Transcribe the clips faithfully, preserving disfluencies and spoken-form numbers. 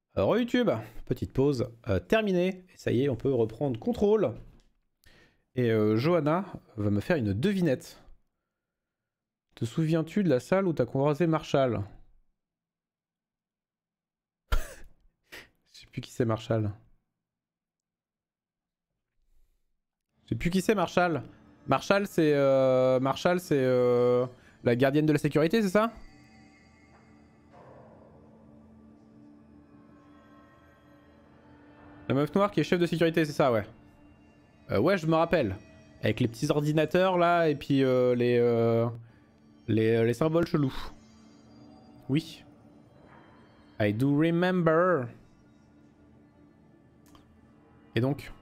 Alors YouTube, petite pause euh, terminée. Et ça y est, on peut reprendre contrôle. Et euh, Johanna va me faire une devinette. Te souviens-tu de la salle où t'as croisé Marshall? Je sais plus qui c'est Marshall. Je sais plus qui c'est Marshall. Marshall c'est euh, Marshall c'est euh, la gardienne de la sécurité, c'est ça? La meuf noire qui est chef de sécurité, c'est ça, ouais. Euh, ouais, je me rappelle. Avec les petits ordinateurs là et puis euh, les, euh, les les symboles chelous. Oui. I do remember. Et donc?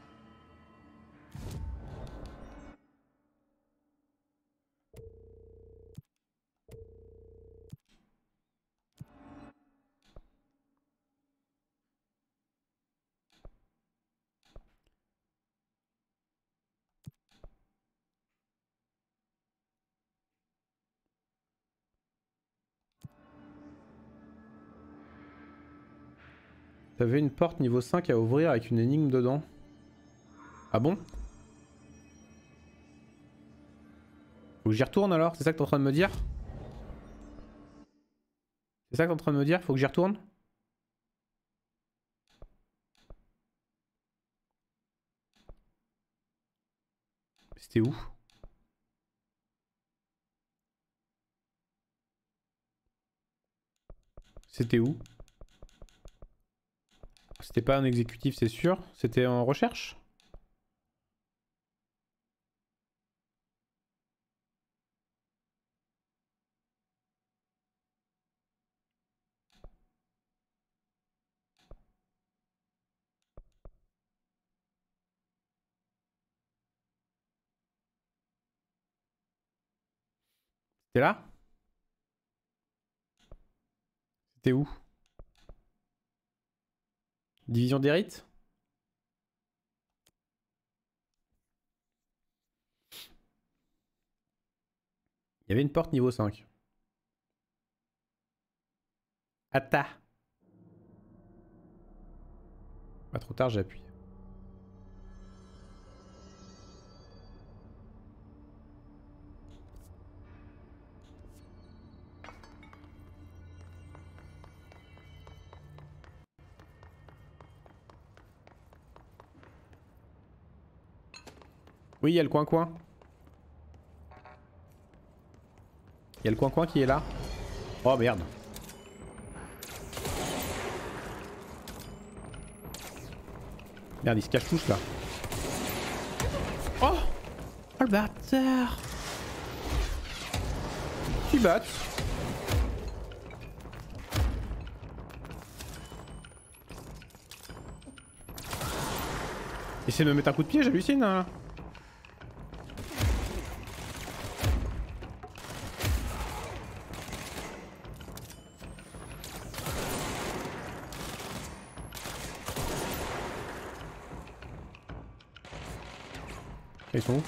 T'avais une porte niveau cinq à ouvrir avec une énigme dedans. Ah bon? Faut que j'y retourne alors? C'est ça que t'es en train de me dire? C'est ça que t'es en train de me dire? Faut que j'y retourne? C'était où? C'était où? C'était pas un exécutif, c'est sûr. C'était en recherche? C'était là? C'était où? Division des rites? Il y avait une porte niveau cinq. Atta. Pas trop tard, j'appuie. Oui, il y a le coin-coin. Il y a le coin-coin qui est là. Oh merde. Merde, il se cache tous là. Oh! Oh le bâtard! Tu battes. Essaye de me mettre un coup de pied, j'hallucine hein. Ils sont où?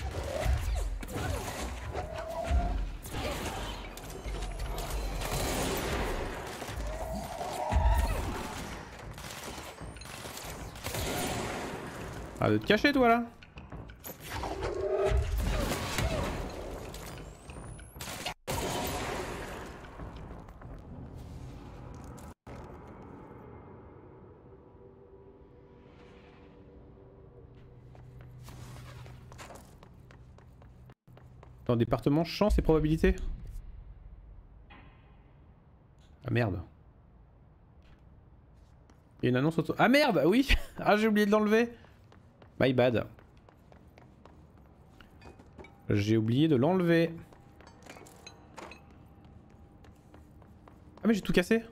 Ah, de te cacher toi là. Dans le département chance et probabilité. Ah merde. Il y a une annonce auto... Ah merde, oui. Ah j'ai oublié de l'enlever. My bad. J'ai oublié de l'enlever. Ah mais j'ai tout cassé.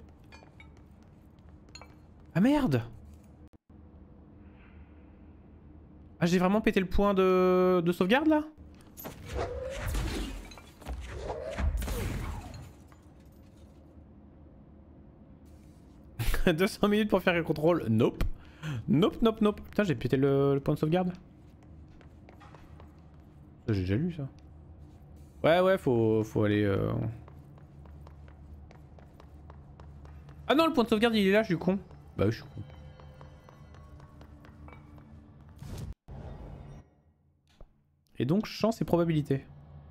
Ah merde. Ah j'ai vraiment pété le point de, de sauvegarde là. deux cents minutes pour faire le contrôle. Nope. Nope, nope, nope. Putain, j'ai pété le, le point de sauvegarde. J'ai déjà lu ça. Ouais, ouais, faut, faut aller... Euh... Ah non, le point de sauvegarde, il est là, je suis con. Bah oui, je suis con. Et donc, chance et probabilité.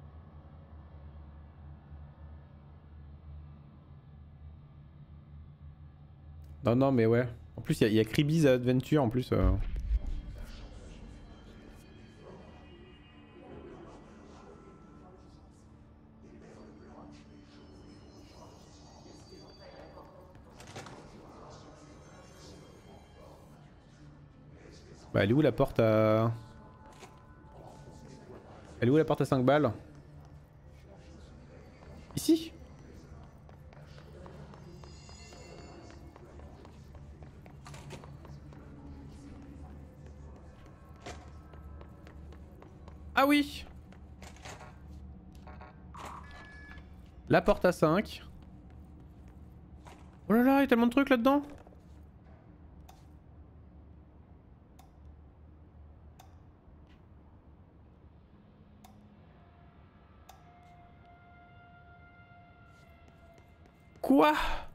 Non, non, mais ouais. En plus, il y, y a Kribi's Adventure en plus. Euh... Bah, elle est où la porte à. Elle est où la porte à cinq balles? Ici? Ah oui! La porte à cinq. Oh là là, il y a tellement de trucs là-dedans! Quoi?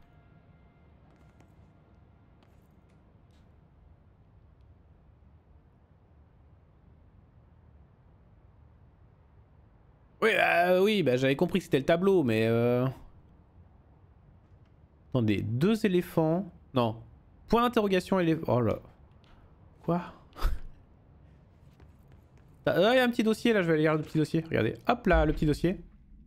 Oui, euh, oui, bah j'avais compris que c'était le tableau, mais euh... Attendez, deux éléphants... Non. Point d'interrogation éléphant... Oh là... Quoi? Ah, il y a un petit dossier, là, je vais aller lire le petit dossier. Regardez, hop là, le petit dossier.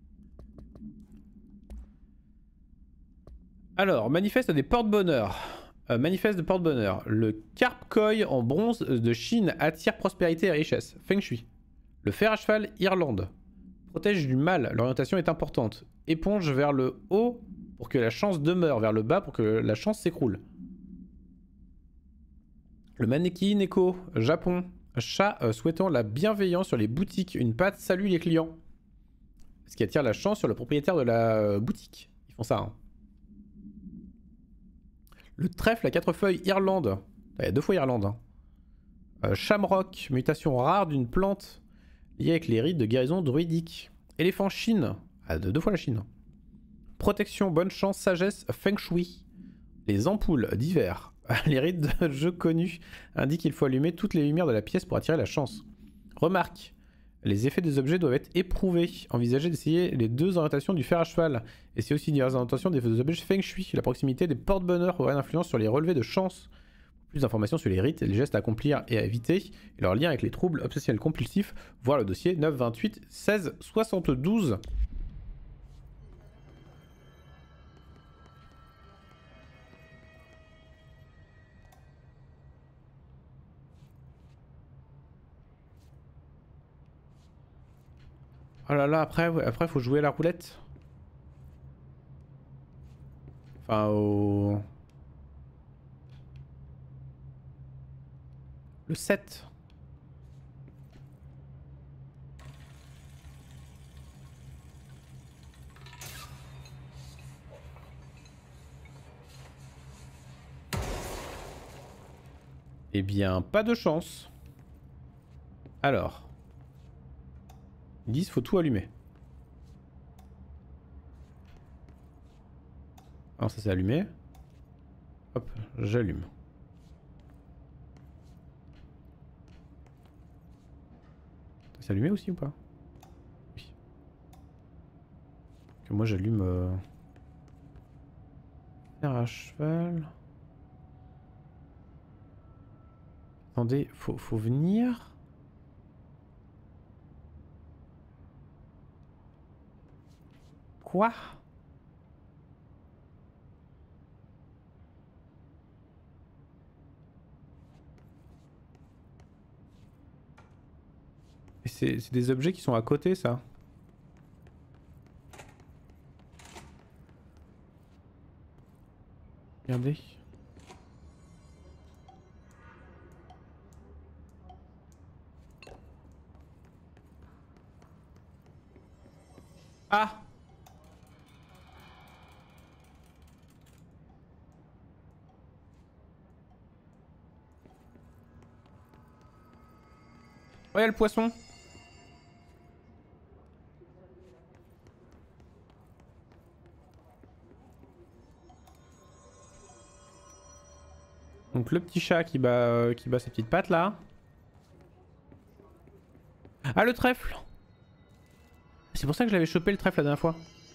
Alors, manifeste des porte-bonheur. Euh, manifeste de porte-bonheur. Le carpe koi en bronze de Chine attire prospérité et richesse. Feng Shui. Le fer à cheval Irlande. Protège du mal, l'orientation est importante. Éponge vers le haut pour que la chance demeure, vers le bas pour que la chance s'écroule. Le mannequin Neko, Japon. Chat euh, souhaitant la bienveillance sur les boutiques. Une patte salue les clients. Ce qui attire la chance sur le propriétaire de la euh, boutique. Ils font ça, hein. Le trèfle à quatre feuilles Irlande. Il y a deux fois Irlande. Hein. Euh, Shamrock, mutation rare d'une plante liée avec les rites de guérison druidique. Éléphant Chine. Ah, deux fois la Chine. Protection, bonne chance, sagesse, feng shui. Les ampoules d'hiver. Les rites de jeu connus indiquent qu'il faut allumer toutes les lumières de la pièce pour attirer la chance. Remarque. Les effets des objets doivent être éprouvés. Envisagez d'essayer les deux orientations du fer à cheval. Et c'est aussi une orientation des objets feng shui. La proximité des porte-bonheur aurait une influence sur les relevés de chance. Plus d'informations sur les rites, les gestes à accomplir et à éviter, et leur lien avec les troubles obsessionnels compulsifs, voir le dossier neuf vingt-huit seize soixante-douze. Oh là là, après, après faut jouer à la roulette. Enfin, au... Le sept. Eh bien, pas de chance. Alors. Ils disent faut tout allumer. Alors ça c'est allumé. Hop, j'allume. C'est allumé aussi ou pas? Oui. Que moi j'allume... Euh... Fer à cheval... Attendez, faut, faut venir... Quoi? C'est des objets qui sont à côté, ça. Regardez. Ah! Oh, y a le poisson. Donc le petit chat qui bat, euh, qui bat ses petites pattes là. Ah le trèfle. C'est pour ça que je l'avais chopé le trèfle la dernière fois.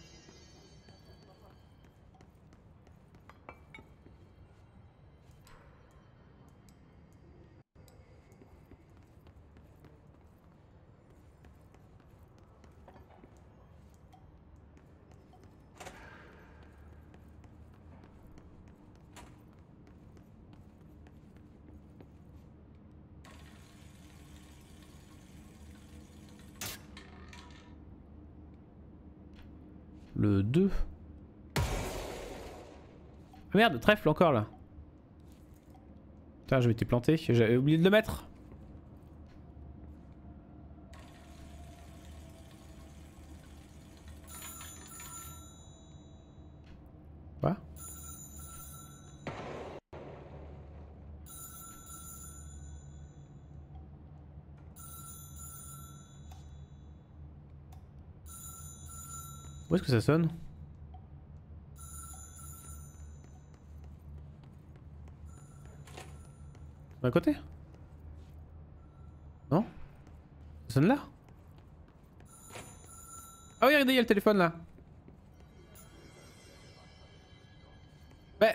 Le deux. Ah merde, trèfle encore là. Putain, je m'étais planté, j'avais oublié de le mettre. Quoi? Où est-ce que ça sonne? À côté? Non? Ça sonne là? Ah oui, regardez, il y a le téléphone là. Ouais.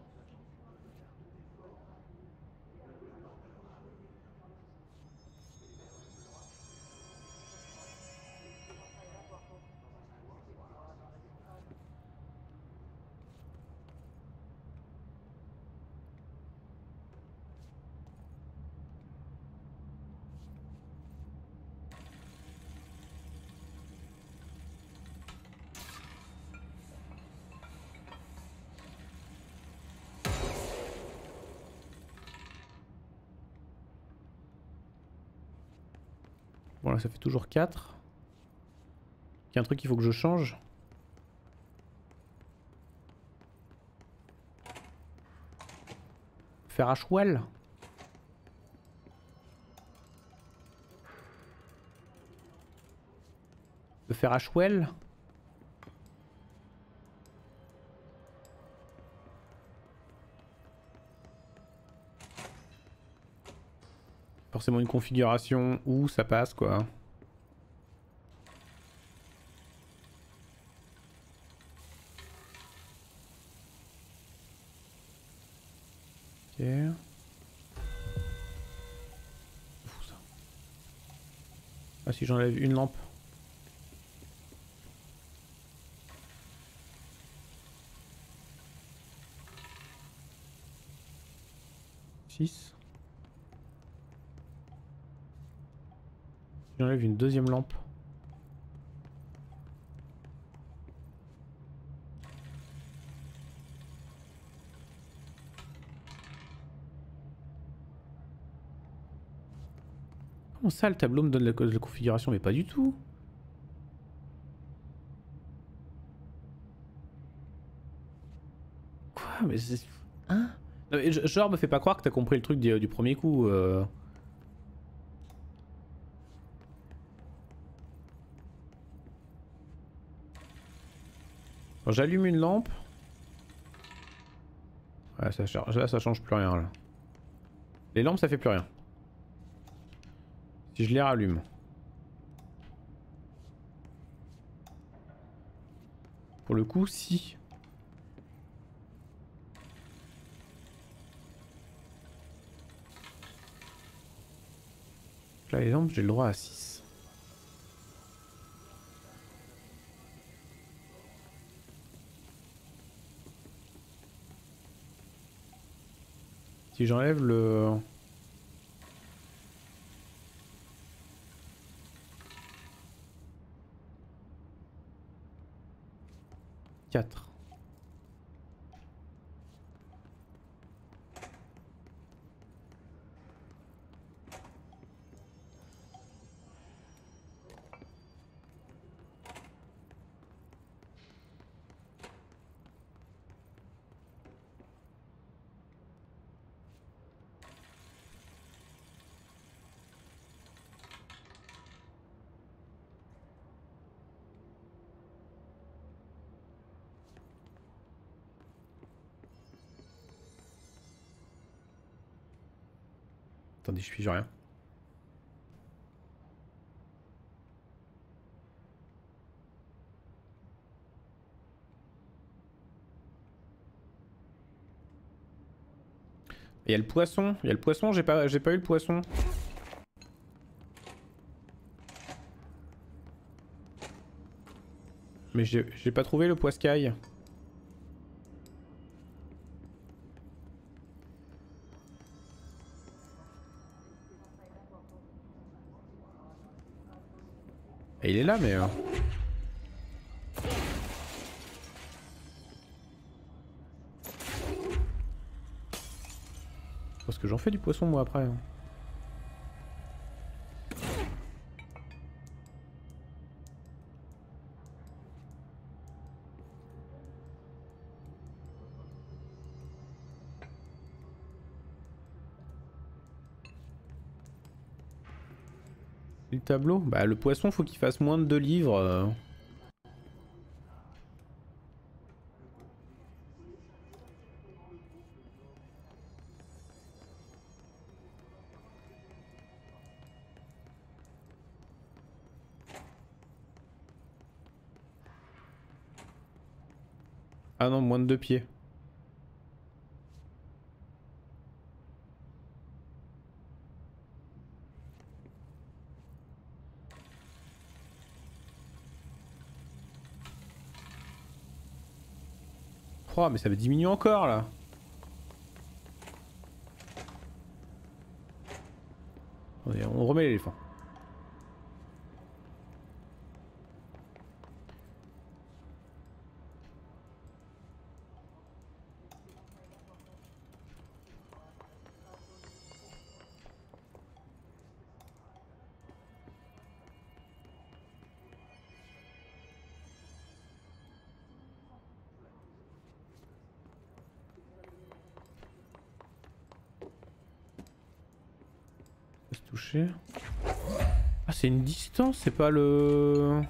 Bon là ça fait toujours quatre. Il y a un truc qu'il faut que je change. Fer à chouelle. Le fer à chouelle. Forcément une configuration où ça passe quoi. Ok. Fou ça. Ah si j'enlève une lampe. six. J'enlève une deuxième lampe. Comment ça le tableau me donne la, la configuration? Mais pas du tout. Quoi? Mais c'est... Hein? Non, mais genre me fais pas croire que t'as compris le truc du, du premier coup. Euh... J'allume une lampe. Ouais, ça, là, ça change plus rien là. Les lampes ça fait plus rien. Si je les rallume. Pour le coup, si. Là les lampes j'ai le droit à six. Si j'enlève le... quatre. Attendez, je suis rien. Il y a le poisson, il y a le poisson, j'ai pas, j'ai pas eu le poisson. Mais j'ai pas trouvé le poiscaille. Et il est là mais... Euh... Parce que j'en fais du poisson moi après. Hein. Le tableau? Bah le poisson faut qu'il fasse moins de deux livres. Euh... Ah non, moins de deux pieds. Oh mais ça va diminuer encore là. On remet l'éléphant. Toucher. Ah c'est une distance, c'est pas le...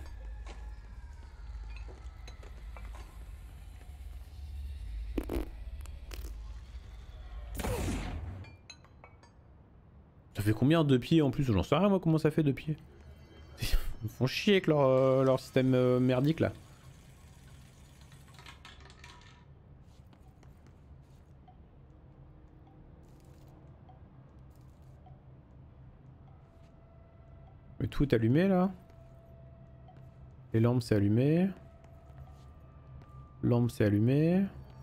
Ça fait combien deux pieds en plus? J'en sais rien moi comment ça fait deux pieds. Ils me font chier avec leur, euh, leur système euh, merdique là. Mais tout est allumé là. Les lampes c'est allumé. Lampe c'est allumé.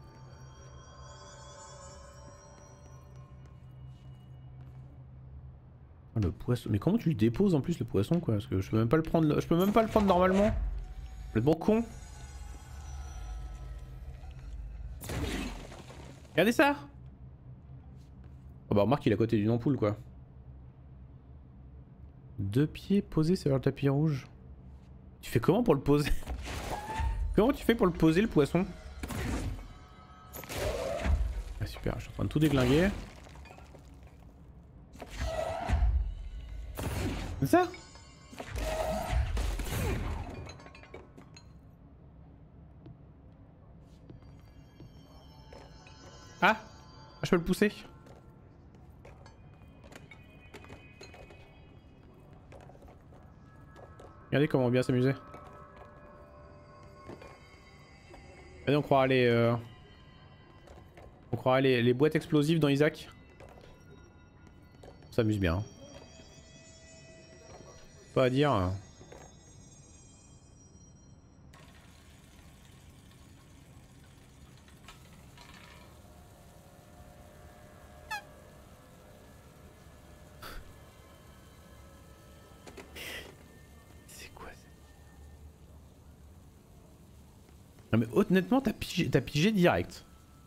Ah, le poisson. Mais comment tu le déposes en plus le poisson quoi? Parce que je peux même pas le prendre. Je peux même pas le prendre normalement. Le bon con. Regardez ça. Oh bah remarque qu'il est à côté d'une ampoule quoi. Deux pieds posés sur le tapis rouge. Tu fais comment pour le poser? Comment tu fais pour le poser le poisson? Ah super, je suis en train de tout déglinguer. C'est ça? Ah, je peux le pousser. Regardez comment on va bien s'amuser. Allez, on croira les... Euh... On croira les, les boîtes explosives dans Isaac. On s'amuse bien. Hein. Pas à dire. Hein. C'est quoi ça? Non mais honnêtement, t'as pigé, t'as pigé direct.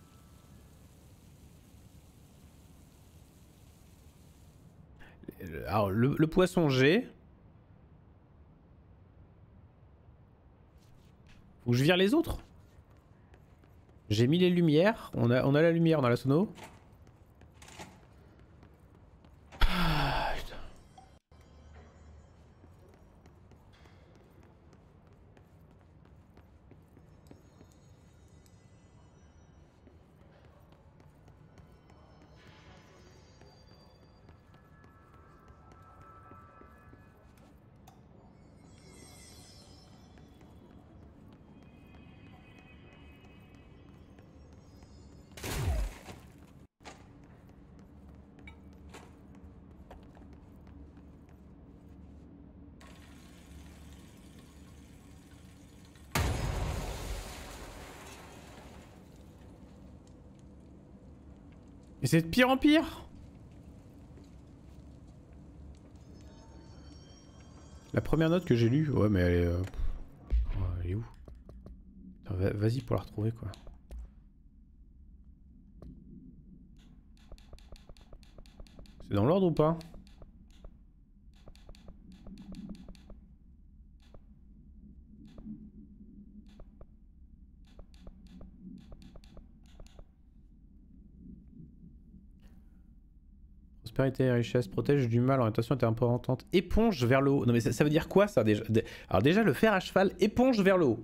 Alors le, le poisson G. Faut que je vire les autres. J'ai mis les lumières. On a, on a la lumière dans la sono. Ah, putain. Et c'est de pire en pire. La première note que j'ai lue, ouais mais elle est... Euh... Oh, elle est où? Vas-y pour la retrouver quoi. C'est dans l'ordre ou pas? Prospérité et richesse, protège du mal, orientation était importante. Éponge vers le haut. Non mais ça, ça veut dire quoi ça déjà? Alors déjà le fer à cheval, éponge vers le haut.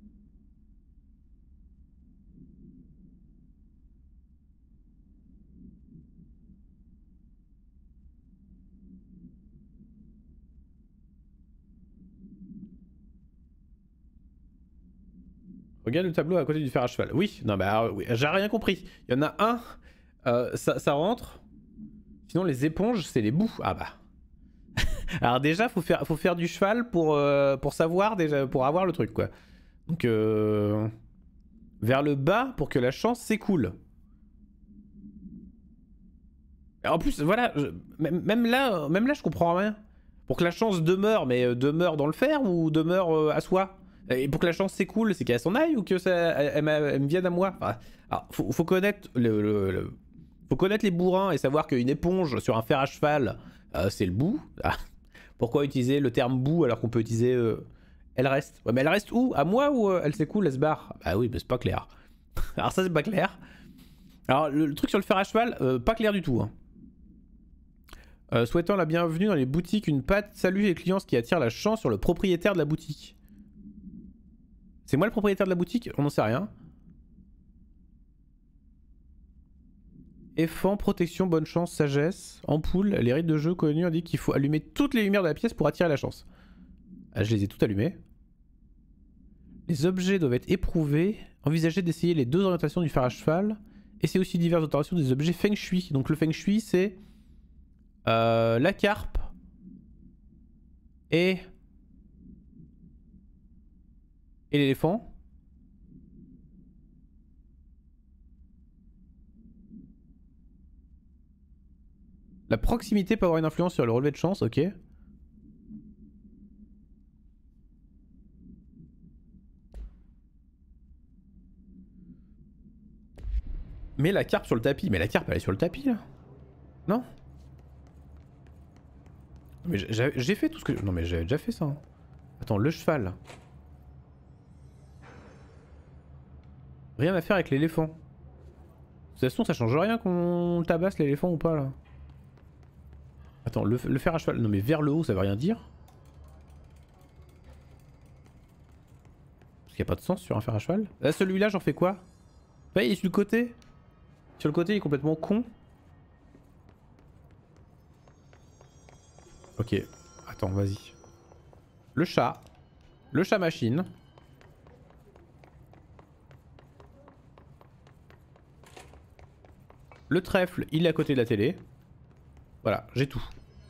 Regarde le tableau à côté du fer à cheval. Oui, non bah oui, j'ai rien compris. Il y en a un, euh, ça, ça rentre. Sinon les éponges c'est les bouts. Ah bah. Alors déjà faut faire, faut faire du cheval pour, euh, pour savoir déjà, pour avoir le truc quoi. Donc euh, vers le bas pour que la chance s'écoule. En plus voilà, je, même, même là, même là je comprends rien. Pour que la chance demeure, mais euh, demeure dans le fer ou demeure euh, à soi? Et pour que la chance s'écoule, c'est qu'elle s'en aille ou que ça, elle, elle, elle me vienne à moi? Enfin, alors, faut, faut connaître le, le, le, faut connaître les bourrins et savoir qu'une éponge sur un fer à cheval, euh, c'est le bout. Ah, pourquoi utiliser le terme bout alors qu'on peut utiliser euh, elle reste? Ouais, mais elle reste où? À moi ou euh, elle s'écoule, elle se barre? Bah oui, mais c'est pas clair. Alors ça c'est pas clair. Alors le, le truc sur le fer à cheval, euh, pas clair du tout. Hein. Euh, souhaitant la bienvenue dans les boutiques, une patte salue les clients, ce qui attire la chance sur le propriétaire de la boutique. C'est moi le propriétaire de la boutique? On n'en sait rien. Effant, protection, bonne chance, sagesse, ampoule. Les rites de jeu connus indiquent qu'il faut allumer toutes les lumières de la pièce pour attirer la chance. Ah, je les ai toutes allumées. Les objets doivent être éprouvés. Envisagez d'essayer les deux orientations du fer à cheval. Et c'est aussi diverses orientations des objets feng shui. Donc le feng shui c'est euh, la carpe et et l'éléphant. La proximité peut avoir une influence sur le relevé de chance, ok. Mais la carpe sur le tapis, mais la carpe elle est sur le tapis là? Non? Mais j'ai fait tout ce que... Non mais j'avais déjà fait ça. Hein. Attends, le cheval. Rien à faire avec l'éléphant. De toute façon ça change rien qu'on tabasse l'éléphant ou pas là. Attends, le, le fer à cheval... Non mais vers le haut ça veut rien dire. Parce qu'il n'y a pas de sens sur un fer à cheval. Là celui-là j'en fais quoi? Bah, il est sur le côté. Sur le côté il est complètement con. Ok, attends, vas-y. Le chat. Le chat machine. Le trèfle, il est à côté de la télé. Voilà, j'ai tout.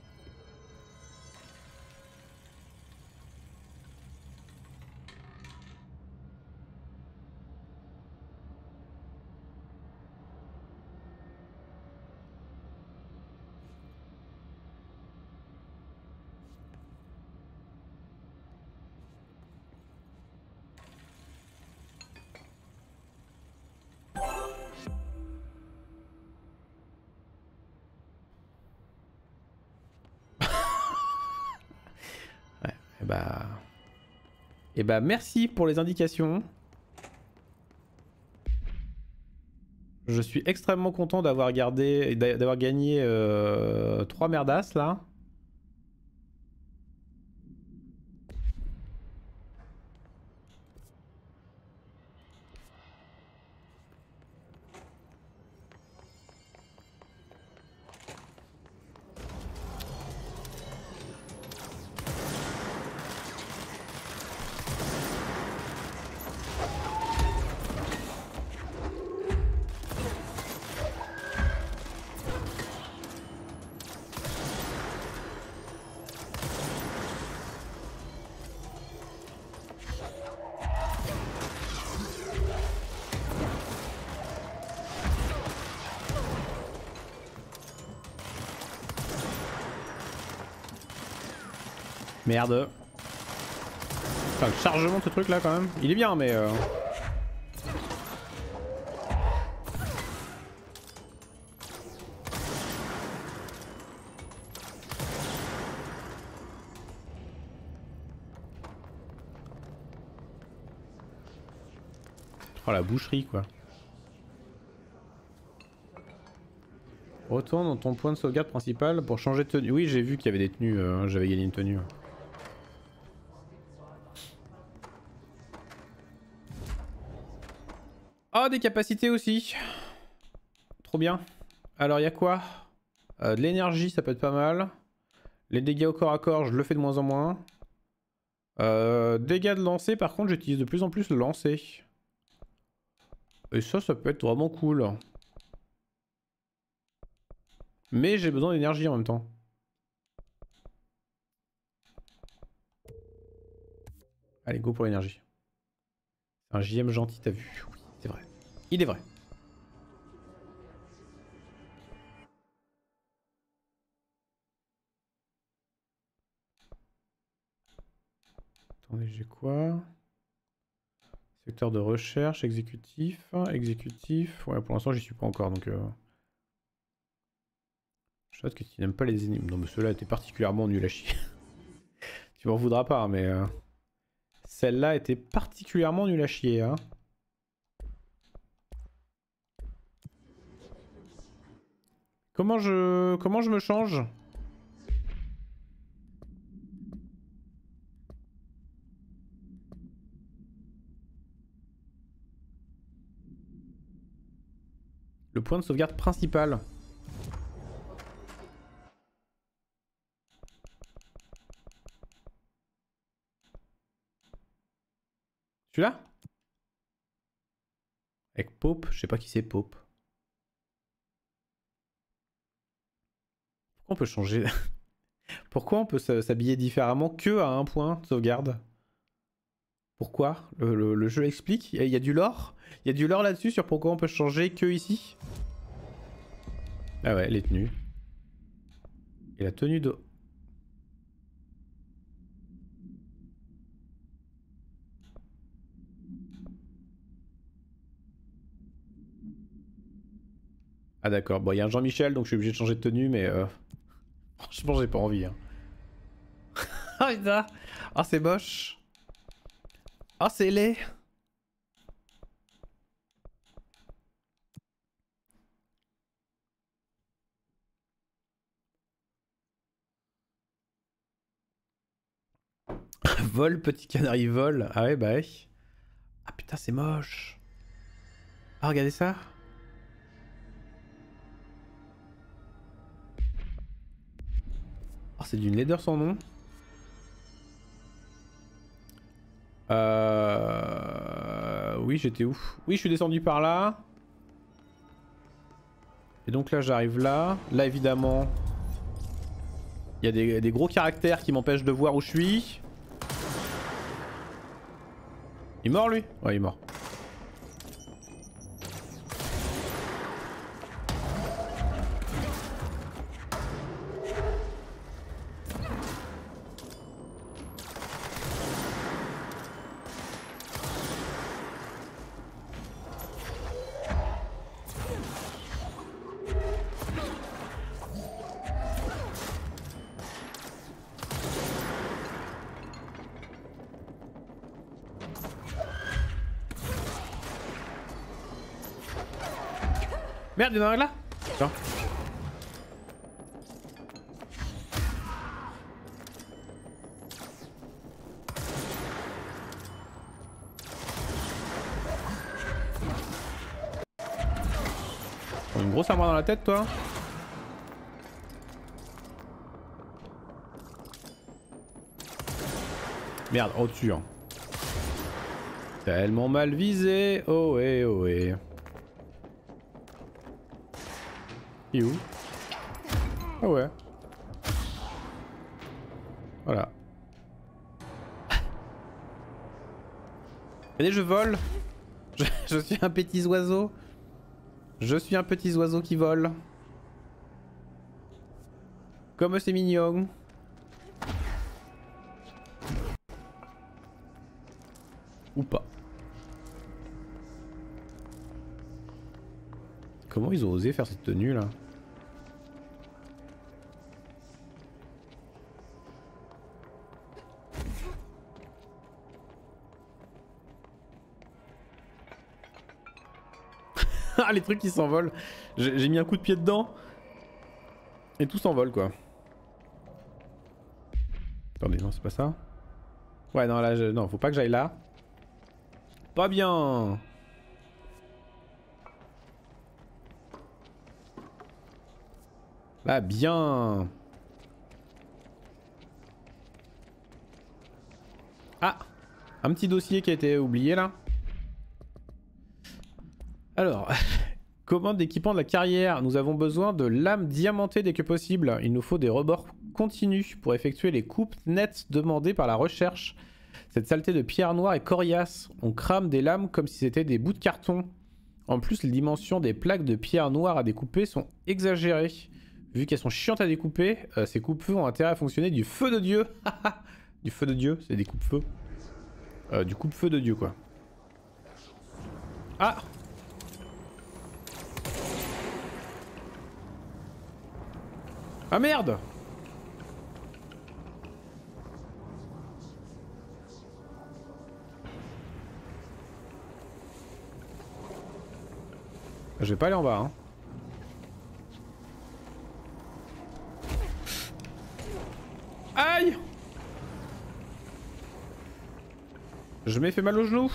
Et bah... Et bah merci pour les indications. Je suis extrêmement content d'avoir gardé, d'avoir gagné euh, trois merdasses là. Merde. Enfin, le chargement de ce truc là quand même. Il est bien mais... Euh... Oh la boucherie quoi. Retourne dans ton point de sauvegarde principal pour changer de tenue. Oui j'ai vu qu'il y avait des tenues, euh, j'avais gagné une tenue. Oh des capacités aussi. Trop bien. Alors il y a quoi euh, De l'énergie ça peut être pas mal. Les dégâts au corps à corps je le fais de moins en moins. Euh, dégâts de lancer par contre j'utilise de plus en plus le lancer. Et ça ça peut être vraiment cool. Mais j'ai besoin d'énergie en même temps. Allez, go pour l'énergie. C'est un J M gentil, t'as vu? Oui, c'est vrai. Il est vrai. Attendez, j'ai quoi? Secteur de recherche, exécutif. Exécutif. Ouais, pour l'instant, j'y suis pas encore donc. Euh... Je sais que tu n'aimes pas les énigmes. Non, mais ceux-là étaient particulièrement nuls à chier. Tu m'en voudras pas, mais. Euh... Celle-là était particulièrement nulle à chier, hein. Comment je... Comment je me change? Le point de sauvegarde principal. Celui-là? Avec Pope, je sais pas qui c'est Pope. Pourquoi on peut changer? Pourquoi on peut s'habiller différemment que à un point de sauvegarde? Pourquoi? le, le, le jeu explique? Il y, y a du lore? Il y a du lore là-dessus sur pourquoi on peut changer que ici? Ah ouais, les tenues. Et la tenue de... Ah d'accord, bon il y a un Jean-Michel donc je suis obligé de changer de tenue mais... Euh... Franchement j'ai pas envie. Hein. Ah putain. Ah c'est moche. Ah c'est laid. Vol, petit canari vol. Ah ouais bah ouais. Ah putain c'est moche. Ah regardez ça. Oh c'est d'une laideur sans nom. Euh... Oui j'étais où? Oui je suis descendu par là. Et donc là j'arrive là. Là évidemment... Il y a des, des gros caractères qui m'empêchent de voir où je suis. Il est mort lui? Ouais il est mort. Merde, il y en a un là. Tiens. Une grosse armoire dans la tête, toi. Merde, au-dessus. Hein. Tellement mal visé. Oh ouais, oh ouais. Il est où? Ah ouais. Voilà. Regardez, je vole. Je, je suis un petit oiseau. Je suis un petit oiseau qui vole. Comme c'est mignon. Ou pas. Comment ils ont osé faire cette tenue là? Ah, les trucs qui s'envolent. J'ai mis un coup de pied dedans. Et tout s'envole quoi. Attendez, non, c'est pas ça. Ouais, non, là, je... non, faut pas que j'aille là. Pas bien. Là, bien. Ah, un petit dossier qui a été oublié là. Alors, commande d'équipement de la carrière. Nous avons besoin de lames diamantées dès que possible. Il nous faut des rebords continus pour effectuer les coupes nettes demandées par la recherche. Cette saleté de pierre noire est coriace. On crame des lames comme si c'était des bouts de carton. En plus, les dimensions des plaques de pierre noire à découper sont exagérées. Vu qu'elles sont chiantes à découper, euh, ces coupe-feux ont intérêt à fonctionner du feu de Dieu. Du feu de Dieu, c'est des coupe-feux. Euh, du coupe-feu de Dieu quoi. Ah! Ah merde! Je vais pas aller en bas hein. Aïe! Je m'ai fait mal au genou.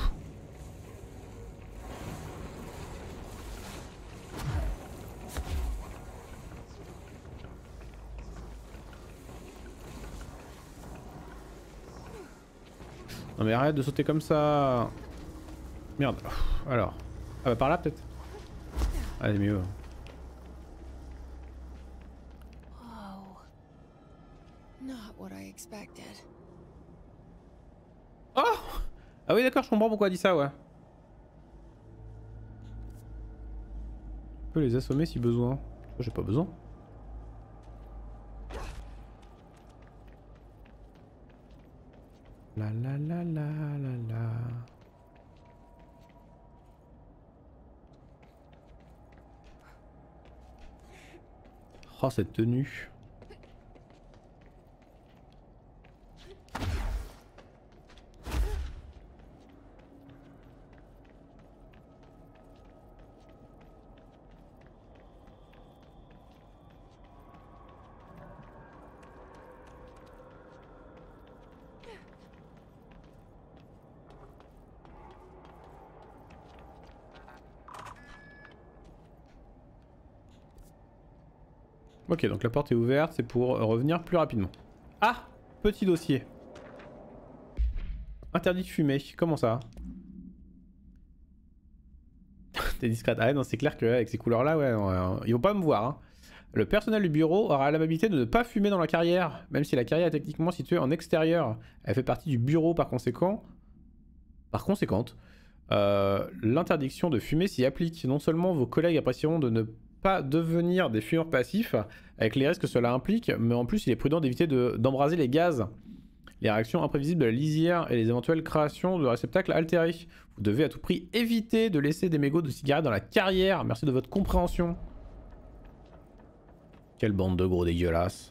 Non mais arrête de sauter comme ça. Merde. Alors. Ah bah par là peut-être. Allez mieux. Oh! Ah oui d'accord, je comprends pourquoi elle dit ça, ouais. On peut les assommer si besoin. J'ai pas besoin. La la la la la la. Oh cette tenue. Ok, donc la porte est ouverte, c'est pour revenir plus rapidement. Ah! Petit dossier. Interdit de fumer, comment ça? T'es discrète. Ah ouais, non, c'est clair qu'avec ces couleurs-là, ouais, euh, ils vont pas me voir. Hein. Le personnel du bureau aura l'amabilité de ne pas fumer dans la carrière, même si la carrière est techniquement située en extérieur. Elle fait partie du bureau par conséquent. Par conséquente, euh, l'interdiction de fumer s'y applique. Non seulement vos collègues apprécieront de ne pas devenir des fumeurs passifs, avec les risques que cela implique, mais en plus il est prudent d'éviter d'embraser les gaz, les réactions imprévisibles de la lisière et les éventuelles créations de réceptacles altérés. Vous devez à tout prix éviter de laisser des mégots de cigarettes dans la carrière. Merci de votre compréhension. Quelle bande de gros dégueulasses.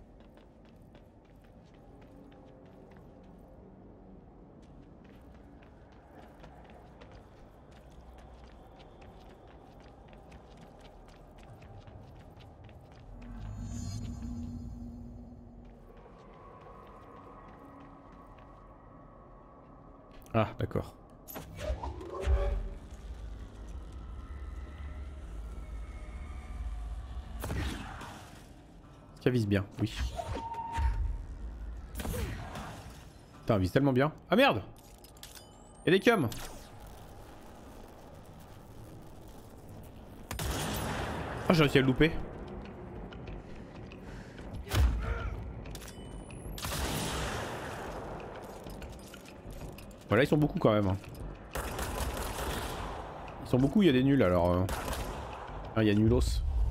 Ah, d'accord. Ça vise bien, oui. Putain, elle vise tellement bien. Ah merde! Y'a des cums! Oh, j'ai réussi à le louper. Voilà, ils sont beaucoup quand même. Ils sont beaucoup, il y a des nuls alors. Euh... Ah, il y a nulos.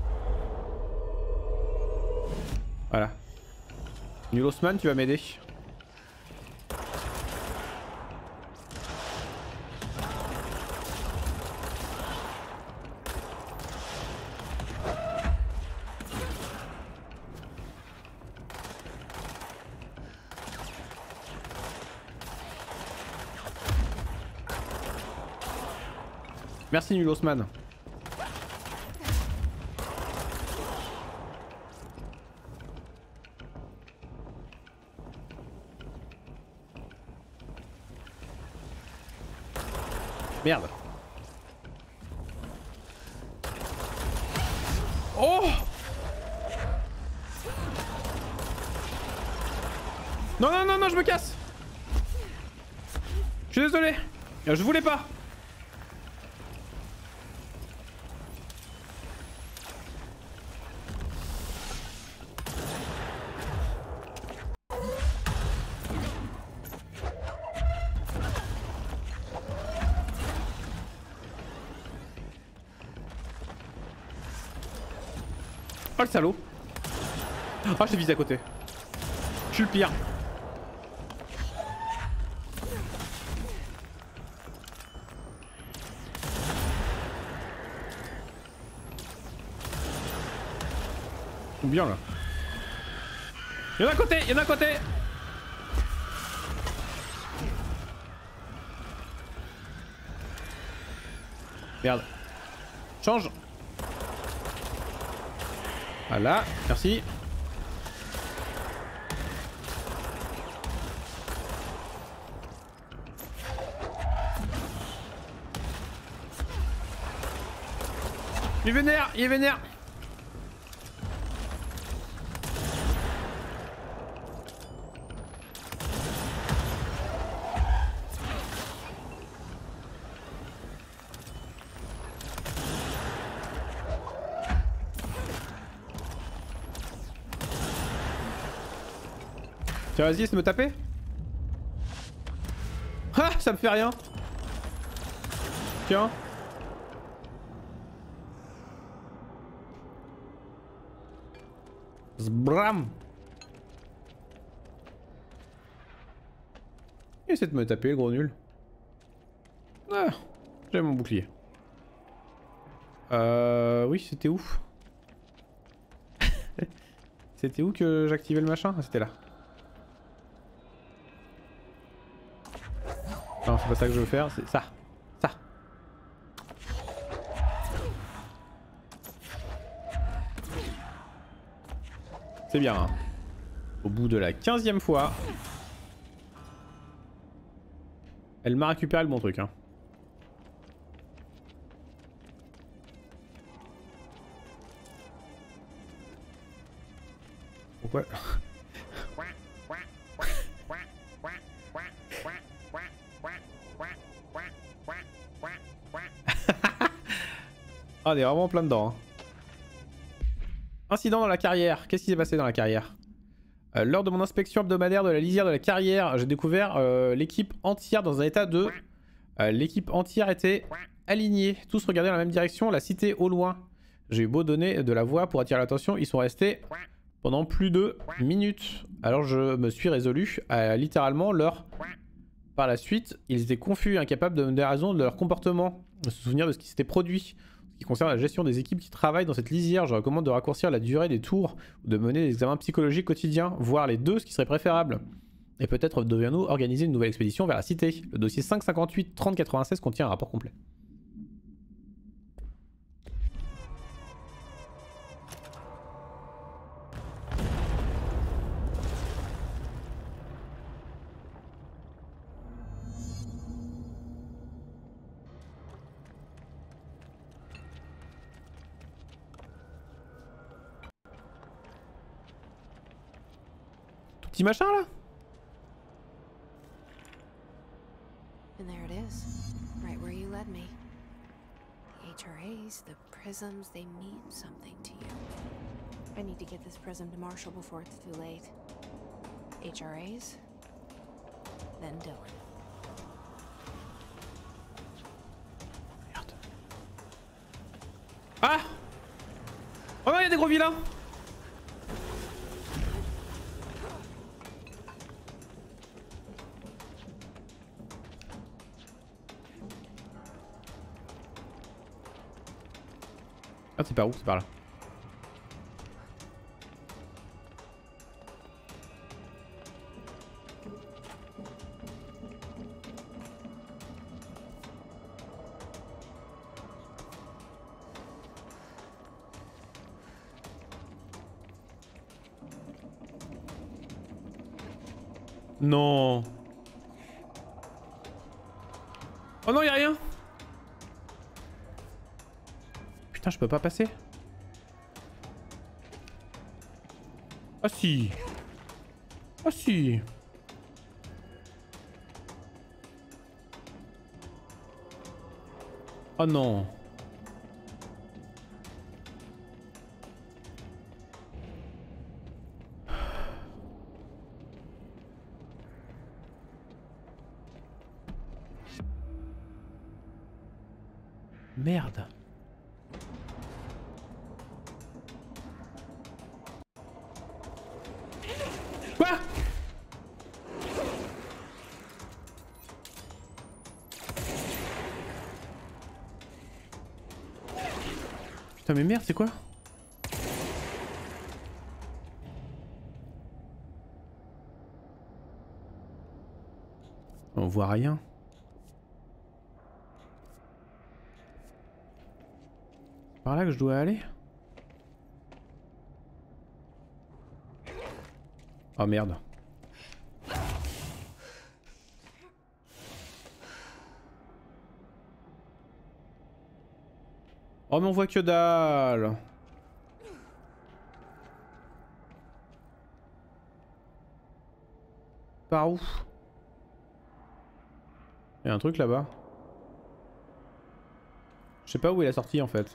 Voilà. Nulosman, tu vas m'aider. Merci Nulosman. Merde. Oh! Non, non, non, non, je me casse. Je suis désolé. Je voulais pas. Oh le salaud. Oh je l'ai visé à côté. Je suis le pire. Ou bien là. Il y en a un côté, il y en a un côté. Merde. Change. Voilà, merci. Il est vénère, il est vénère. Tiens, vas-y, essaie de me taper. Ah, ça me fait rien. Tiens. Zbram. Essaie de me taper, le gros nul. Ah, j'ai mon bouclier. Euh... Oui, c'était où? C'était où que j'activais le machin? Ah, c'était là. Non, c'est pas ça que je veux faire, c'est ça. Ça. C'est bien. Hein. Au bout de la quinzième fois, elle m'a récupéré le bon truc. Hein. Pourquoi? Ah, on est vraiment plein dedans. Hein. Incident dans la carrière. Qu'est-ce qui s'est passé dans la carrière? euh, Lors de mon inspection hebdomadaire de la lisière de la carrière, j'ai découvert euh, l'équipe entière dans un état de... Euh, l'équipe entière était alignée. Tous regardaient dans la même direction, la cité au loin. J'ai eu beau donner de la voix pour attirer l'attention, ils sont restés pendant plus de minutes. Alors je me suis résolu à littéralement leur... Par la suite, ils étaient confus et incapables de donner raison de leur comportement, de se souvenir de ce qui s'était produit. En ce qui concerne la gestion des équipes qui travaillent dans cette lisière, je recommande de raccourcir la durée des tours ou de mener des examens psychologiques quotidiens, voire les deux, ce qui serait préférable. Et peut-être devrions-nous organiser une nouvelle expédition vers la cité. Le dossier cinq cinquante-huit trente quatre-vingt-seize contient un rapport complet. Petit machin là. And there it is, right where you led me. The H R As, the prisms, they mean something to you. I need to get this prism to Marshall before it's too late. H R As, then Dylan. Merde. Ah! Oh non, il y a des gros vilains! Ah, c'est par où? C'est par là. Non. Oh non, y'a rien. Putain, je peux pas passer. Ah si. Ah si. Oh non. Merde. Quoi? Putain mais merde, c'est quoi? On voit rien. Par là que je dois aller? Oh merde. Oh mais on voit que dalle. Par où? Il y a un truc là-bas. Je sais pas où est la sortie en fait.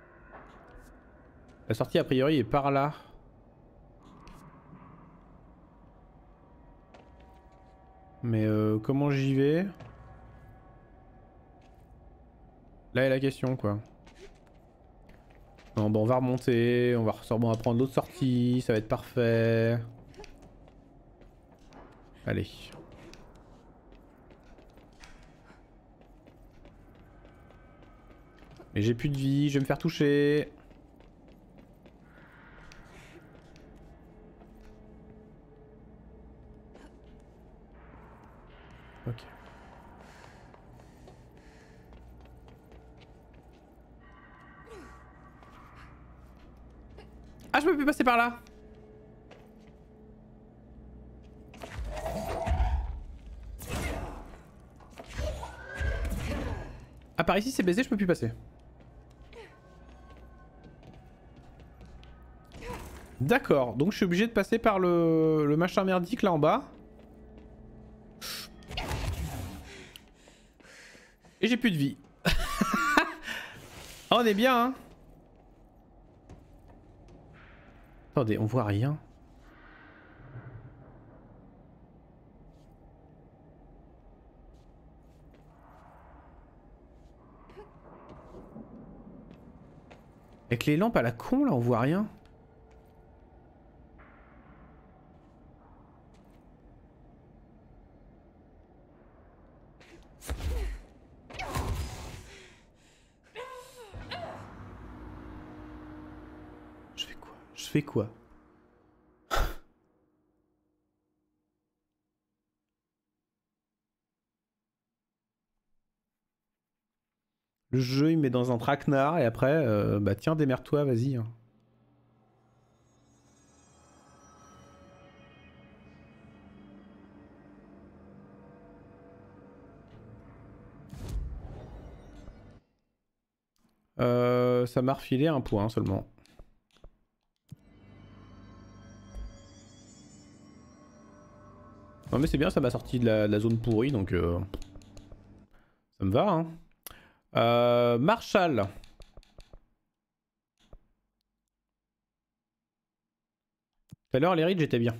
La sortie a priori est par là. Mais euh, comment j'y vais? Là est la question quoi. Non, bon, on va remonter, on va, on va prendre l'autre sortie, ça va être parfait. Allez. Mais j'ai plus de vie, je vais me faire toucher. Ok. Ah, je peux plus passer par là. Ah, par ici c'est baisé, je peux plus passer. D'accord, donc je suis obligé de passer par le, le machin merdique là en bas. Et j'ai plus de vie. Oh, on est bien hein. Attendez, on voit rien. Avec les lampes à la con là, on voit rien. Je fais quoi? Je fais quoi? Le jeu il me met dans un traquenard et après, euh, bah tiens démerde-toi, vas-y. Hein. Euh, ça m'a refilé un point seulement. Non mais c'est bien, ça m'a sorti de la, de la zone pourrie donc euh, ça me va hein. Euh, Marshall. Tout à l'heure les rides j'étais bien.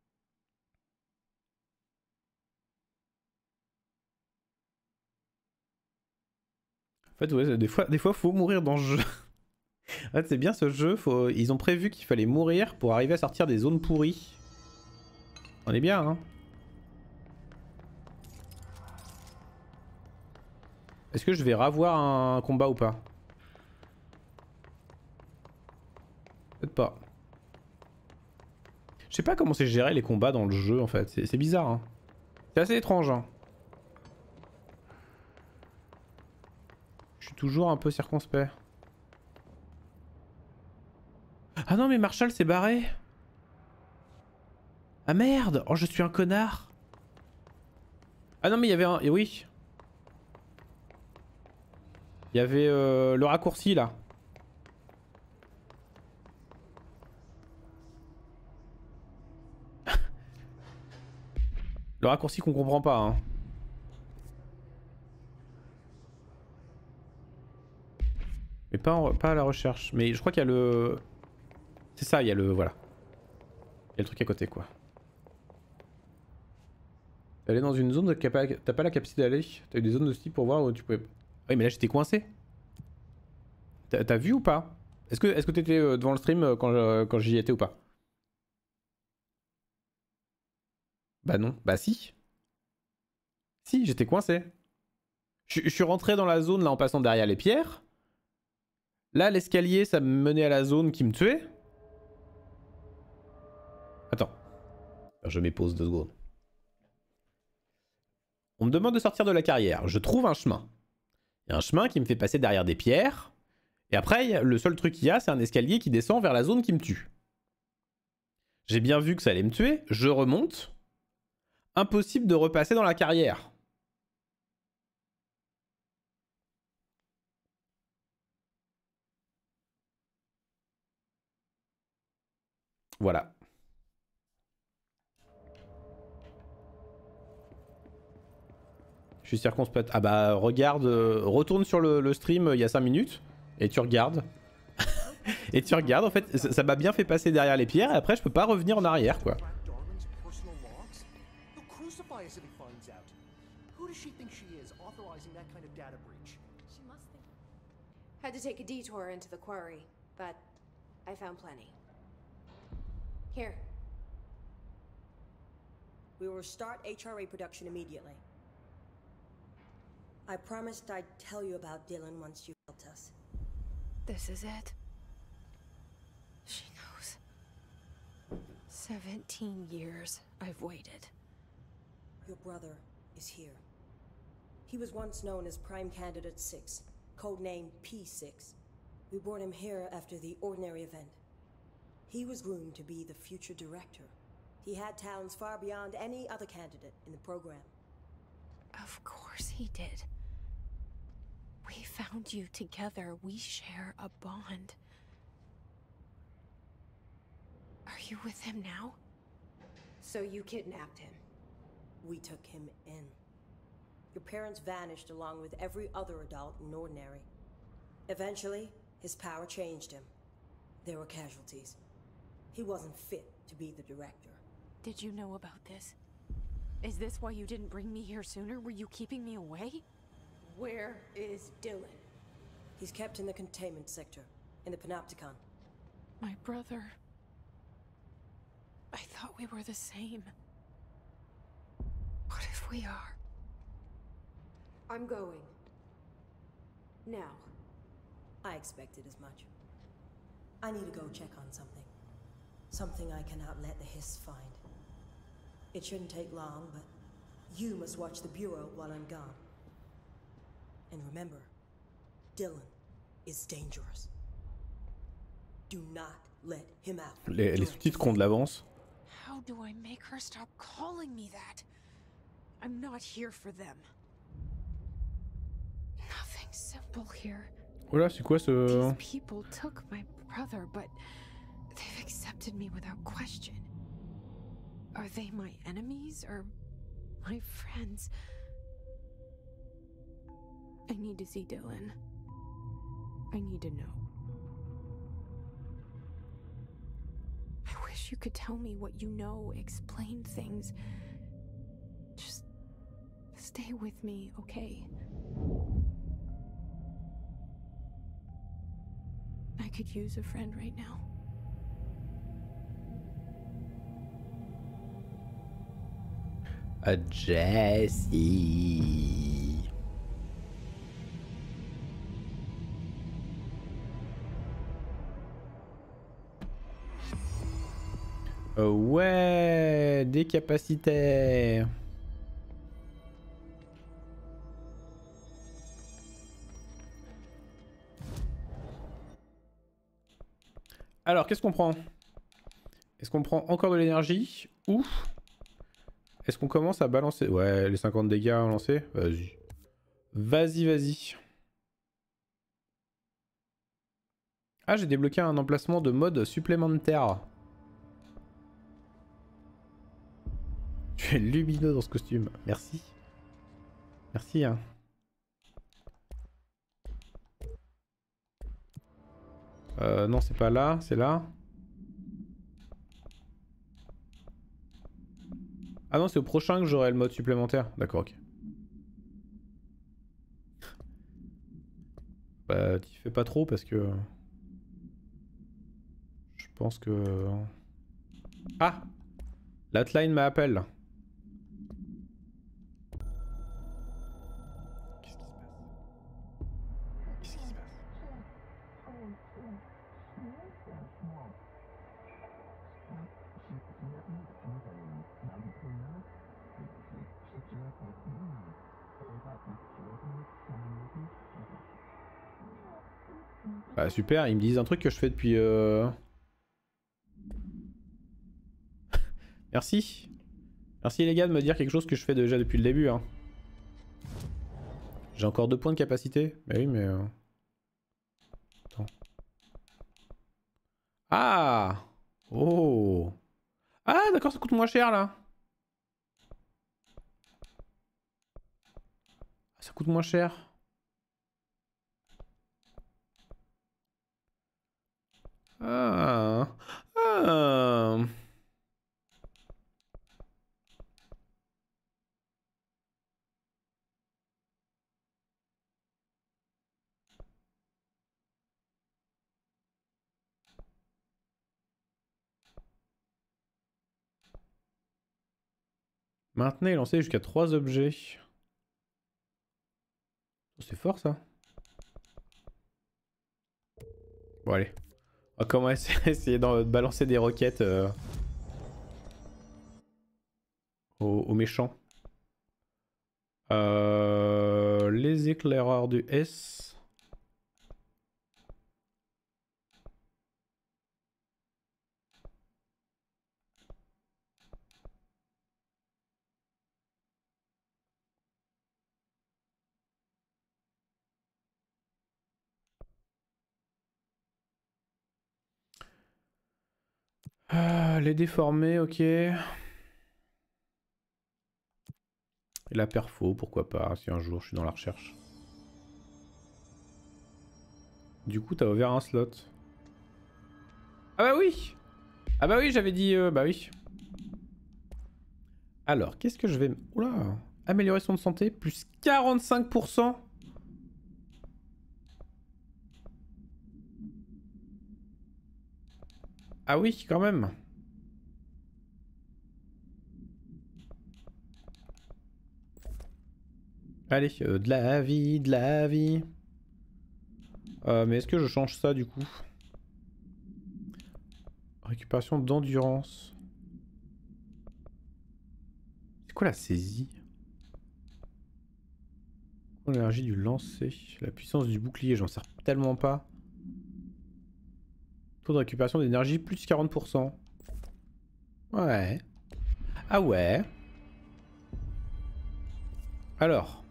En fait ouais, des fois, des fois faut mourir dans ce jeu. En fait c'est bien ce jeu, faut... ils ont prévu qu'il fallait mourir pour arriver à sortir des zones pourries. On est bien hein. Est-ce que je vais revoir un combat ou pas? Peut-être pas. Je sais pas comment c'est géré les combats dans le jeu en fait, c'est bizarre hein. C'est assez étrange hein. Je suis toujours un peu circonspect. Ah non mais Marshall s'est barré. Ah merde. Oh je suis un connard. Ah non mais il y avait un... Et oui. Il y avait euh, le raccourci là. Le raccourci qu'on comprend pas hein. Mais pas, en, pas à la recherche. Mais je crois qu'il y a le... C'est ça, il y a le... Voilà. Il y a le truc à côté quoi. Aller dans une zone, t'as pas, t'as pas la capacité d'aller. T'as eu des zones aussi pour voir où tu pouvais... Oui mais là j'étais coincé. T'as vu ou pas? Est-ce que est-ce que t'étais devant le stream quand, quand j'y étais ou pas? Bah non. Bah si. Si, j'étais coincé. Je, je suis rentré dans la zone là en passant derrière les pierres. Là l'escalier ça me menait à la zone qui me tuait. Attends. Je m'épose deux secondes. On me demande de sortir de la carrière. Je trouve un chemin. Il y a un chemin qui me fait passer derrière des pierres. Et après, le seul truc qu'il y a, c'est un escalier qui descend vers la zone qui me tue. J'ai bien vu que ça allait me tuer. Je remonte. Impossible de repasser dans la carrière. Voilà. Je suis circonspect. Ah bah regarde, euh, retourne sur le, le stream euh, il y a cinq minutes et tu regardes. Et tu regardes en fait, ça m'a bien fait passer derrière les pierres et après je peux pas revenir en arrière quoi. Had to take a detour into the quarry, but I found plenty. Here. We will start H R A production immediately. I promised I'd tell you about Dylan once you helped us. This is it. She knows. Seventeen years I've waited. Your brother is here. He was once known as Prime Candidate six, codenamed P six. We brought him here after the ordinary event. He was groomed to be the future director. He had talents far beyond any other candidate in the program. Of course he did. We found you together. We share a bond. Are you with him now? So you kidnapped him? We took him in. Your parents vanished along with every other adult in Ordinary. Eventually, his power changed him. There were casualties. He wasn't fit to be the director. Did you know about this? Is this why you didn't bring me here sooner? Were you keeping me away? Where is Dylan? He's kept in the containment sector, in the Panopticon. My brother... I thought we were the same. What if we are? I'm going. Now. I expected as much. I need to go check on something. Something I cannot let the Hiss find. It shouldn't take long, but you must watch the Bureau while I'm gone. And remember, Dylan is dangerous. Do not let him out. Les, les sous-titres ont de l'avance. How do I make her stop calling me that? I'm not here for them. Nothing simple here. Voilà, c'est quoi ce... These people took my brother, but they've accepted me without question. Are they my enemies or my friends? I need to see Dylan. I need to know. I wish you could tell me what you know, explain things. Just stay with me, okay? I could use a friend right now. A Jessie. Oh ouais, des capacités. Alors, qu'est-ce qu'on prend? Est-ce qu'on prend encore de l'énergie ou Est-ce qu'on commence à balancer? Ouais, les cinquante dégâts à lancer. Vas-y. Vas-y, vas-y. Ah, j'ai débloqué un emplacement de mode supplémentaire. Tu es lumineux dans ce costume. Merci. Merci, hein. Euh, non, c'est pas là, c'est là. Ah non, c'est au prochain que j'aurai le mode supplémentaire. D'accord, ok. Bah, t'y fais pas trop parce que... Je pense que... Ah! L'outline m'appelle. Qu'est-ce qui se passe? Qu'est-ce qui se passe? Bah super, ils me disent un truc que je fais depuis... Euh... Merci. Merci les gars de me dire quelque chose que je fais déjà depuis le début. Hein. J'ai encore deux points de capacité. Bah oui, mais... Euh... Attends. Ah! Oh! Ah d'accord, ça coûte moins cher là. Ça coûte moins cher. Ah. Ah. Maintenez et lancez jusqu'à trois objets. C'est fort ça. Bon allez. On va commencer à essayer de balancer des roquettes euh, aux, aux méchants. Euh, les éclaireurs du S. Ah, les déformés, ok. Et la perfo, pourquoi pas, si un jour je suis dans la recherche. Du coup, t'as ouvert un slot. Ah bah oui! Ah bah oui, j'avais dit... Euh, bah oui. Alors, qu'est-ce que je vais... Oula! Amélioration de santé, plus quarante-cinq pour cent. Ah oui, quand même. Allez, euh, de la vie, de la vie. Euh, mais est-ce que je change ça du coup? Récupération d'endurance. C'est quoi la saisie? L'énergie du lancer. La puissance du bouclier, j'en sers tellement pas. Taux de récupération d'énergie, plus quarante pour cent. Ouais. Ah ouais. Alors.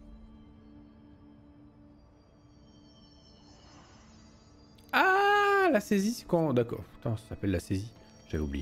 Ah, la saisie, c'est quand? D'accord. Putain, ça s'appelle la saisie. J'avais oublié.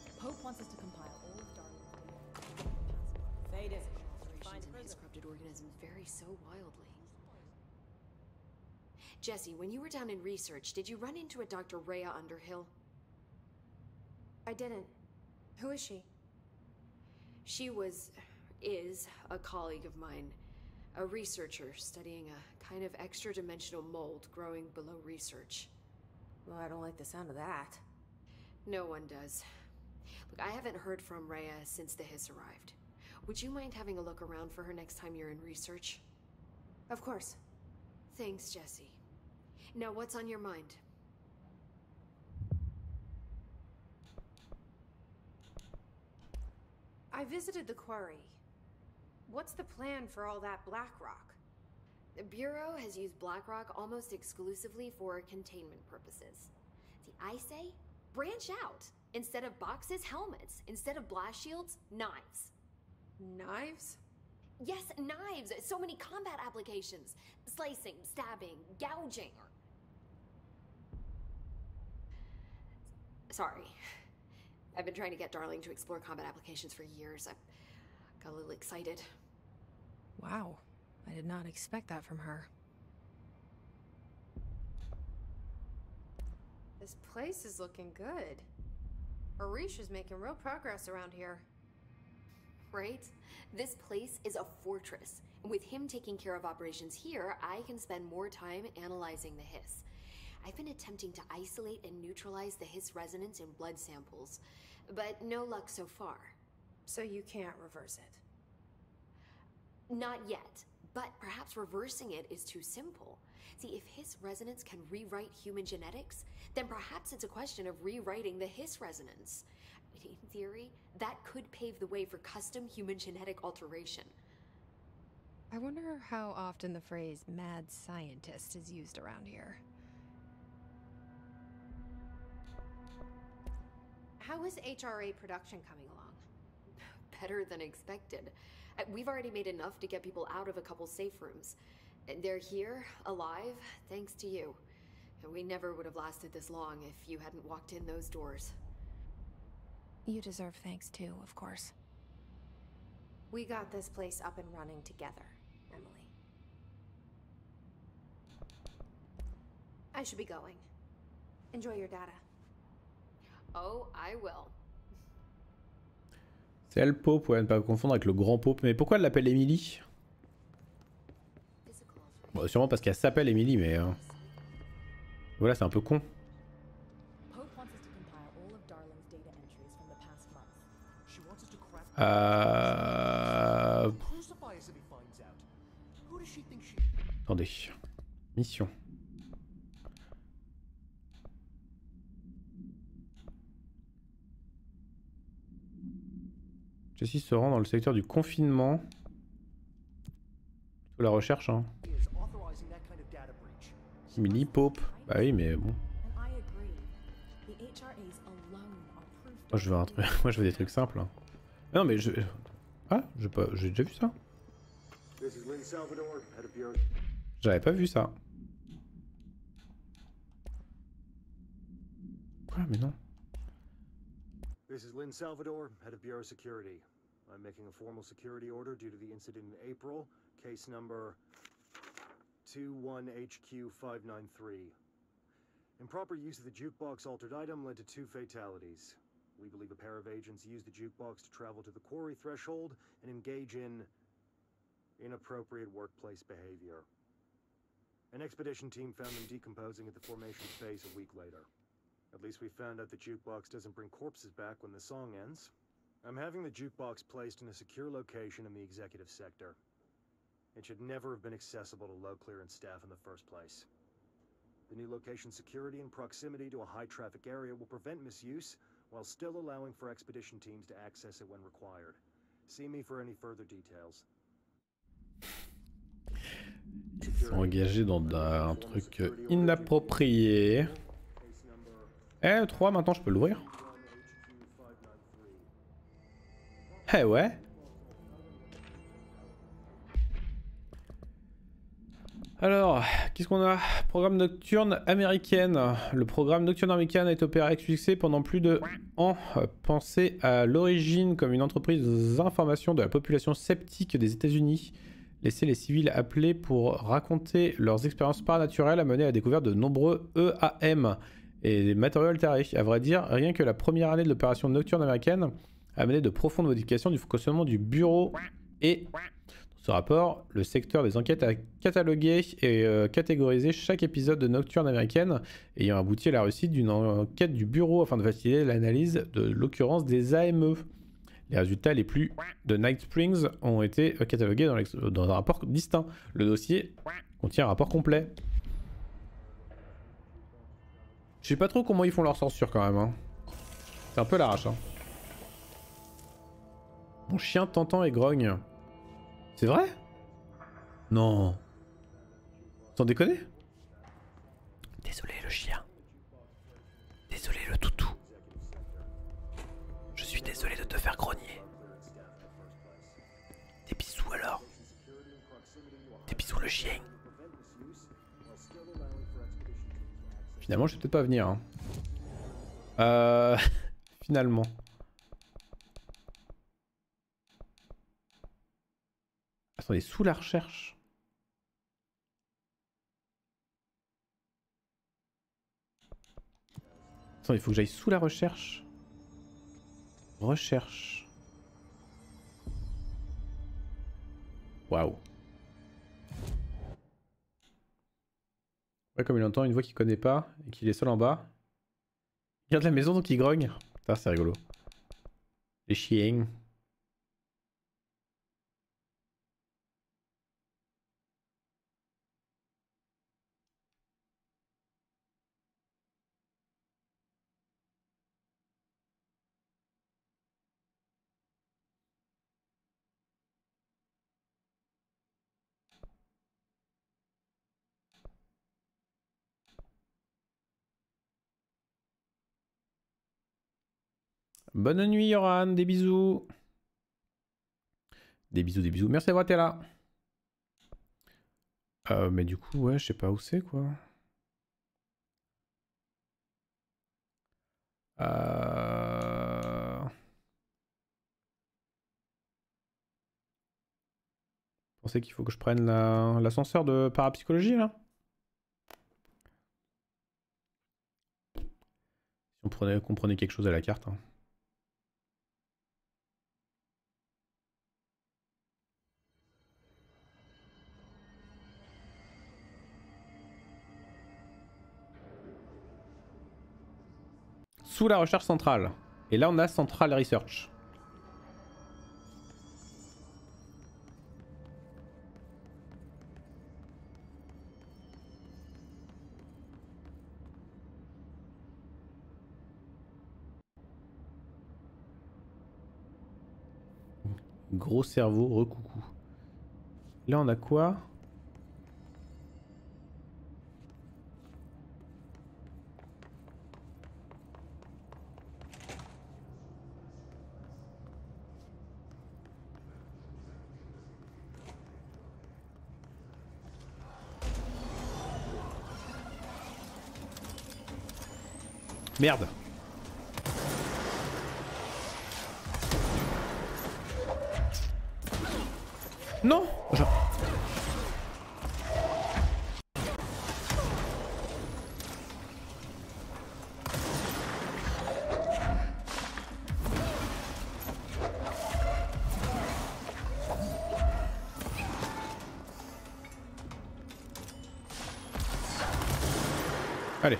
Jesse, when you were down in research, did you run into a Doctor Rhea Underhill? I didn't. Who is she? She was... is a colleague of mine. A researcher studying a kind of extra-dimensional mold growing below research. Well, I don't like the sound of that. No one does. Look, I haven't heard from Rhea since the Hiss arrived. Would you mind having a look around for her next time you're in research? Of course. Thanks, Jesse. Now, what's on your mind? I visited the quarry. What's the plan for all that Blackrock? The Bureau has used Blackrock almost exclusively for containment purposes. See, I say, branch out. Instead of boxes, helmets. Instead of blast shields, knives. Knives? Yes, knives! So many combat applications. Slicing, stabbing, gouging. Sorry. I've been trying to get Darling to explore combat applications for years. I got a little excited. Wow. I did not expect that from her. This place is looking good. Arish is making real progress around here. Right? This place is a fortress. And with him taking care of operations here, I can spend more time analyzing the hiss. I've been attempting to isolate and neutralize the hiss resonance in blood samples, but no luck so far. So you can't reverse it? Not yet, but perhaps reversing it is too simple. See, if hiss resonance can rewrite human genetics, then perhaps it's a question of rewriting the hiss resonance. In theory, that could pave the way for custom human genetic alteration. I wonder how often the phrase mad scientist is used around here. How is H R A production coming along? Better than expected. Uh, We've already made enough to get people out of a couple safe rooms. And they're here, alive, thanks to you. And we never would have lasted this long if you hadn't walked in those doors. You deserve thanks too, of course. We got this place up and running together, Emily. I should be going. Enjoy your data. Oh, I will. C'est elle, Pope, ouais, ne pas confondre avec le grand Pope. Mais pourquoi elle l'appelle Emily? Bon, sûrement parce qu'elle s'appelle Emily, mais... Euh... Voilà, c'est un peu con. Euh... Attendez. Mission. Jessie se rend dans le secteur du confinement. Plutôt la recherche, hein. Emily Pope. Bah oui, mais bon. Moi je veux un truc. Moi je veux des trucs simples. Hein. Non mais je. Ah, je pas. J'ai déjà vu ça. J'avais pas vu ça. Quoi, mais non. This is Lynn Salvador, head of Bureau Security. I'm making a formal security order due to the incident in April, case number two one H Q five nine three. Improper use of the jukebox altered item led to two fatalities. We believe a pair of agents used the jukebox to travel to the quarry threshold and engage in inappropriate workplace behavior. An expedition team found them decomposing at the formation base a week later. At least we found out the jukebox doesn't bring corpses back when the song ends. I'm having the jukebox placed in a secure location in the executive sector. It should never have been accessible to low clearance staff in the first place. The new location's security and proximity to a high traffic area will prevent misuse, while still allowing for expedition teams to access it when required. See me for any further details. Ils sont engagés dans un truc inapproprié. Eh, trois, maintenant je peux l'ouvrir. Eh ouais. Alors, qu'est-ce qu'on a? Programme nocturne américaine. Le programme nocturne américaine a été opéré avec succès pendant plus de ans. Pensé à l'origine comme une entreprise d'information de la population sceptique des États-Unis. Laisser les civils appeler pour raconter leurs expériences paranormales a mené à la découverte de nombreux E A M et des matériaux altérés. À vrai dire, rien que la première année de l'opération nocturne américaine a mené de profondes modifications du fonctionnement du bureau et... Dans ce rapport, le secteur des enquêtes a catalogué et euh, catégorisé chaque épisode de Nocturne américaine ayant abouti à la réussite d'une enquête du bureau afin de faciliter l'analyse de l'occurrence des A M E. Les résultats les plus de Night Springs ont été catalogués dans, dans un rapport distinct. Le dossier contient un rapport complet. Je sais pas trop comment ils font leur censure quand même. Hein. C'est un peu l'arrache. Hein. Mon chien t'entend et grogne. C'est vrai? Non. Sans déconner? Désolé le chien. Désolé le toutou. Je suis désolé de te faire grogner. le chien. Finalement, je vais peut-être pas venir. Hein. Euh... Finalement. Attendez, sous la recherche. Attends, il faut que j'aille sous la recherche. Recherche. Waouh. Ouais, comme il entend une voix qu'il connaît pas et qu'il est seul en bas. Il regarde la maison donc il grogne. Putain, c'est rigolo. Les chiens. Bonne nuit Yoran, des bisous. Des bisous, des bisous. Merci d'avoir été là. Euh, mais du coup, ouais, je sais pas où c'est quoi. Euh... Vous pensez qu'il faut que je prenne l'ascenseur de parapsychologie là? Si on prenait, comprenait quelque chose à la carte. Hein. Sous la recherche centrale. Et là on a Central Research. Gros cerveau, recoucou. Là on a quoi? Merde. Non je... Allez.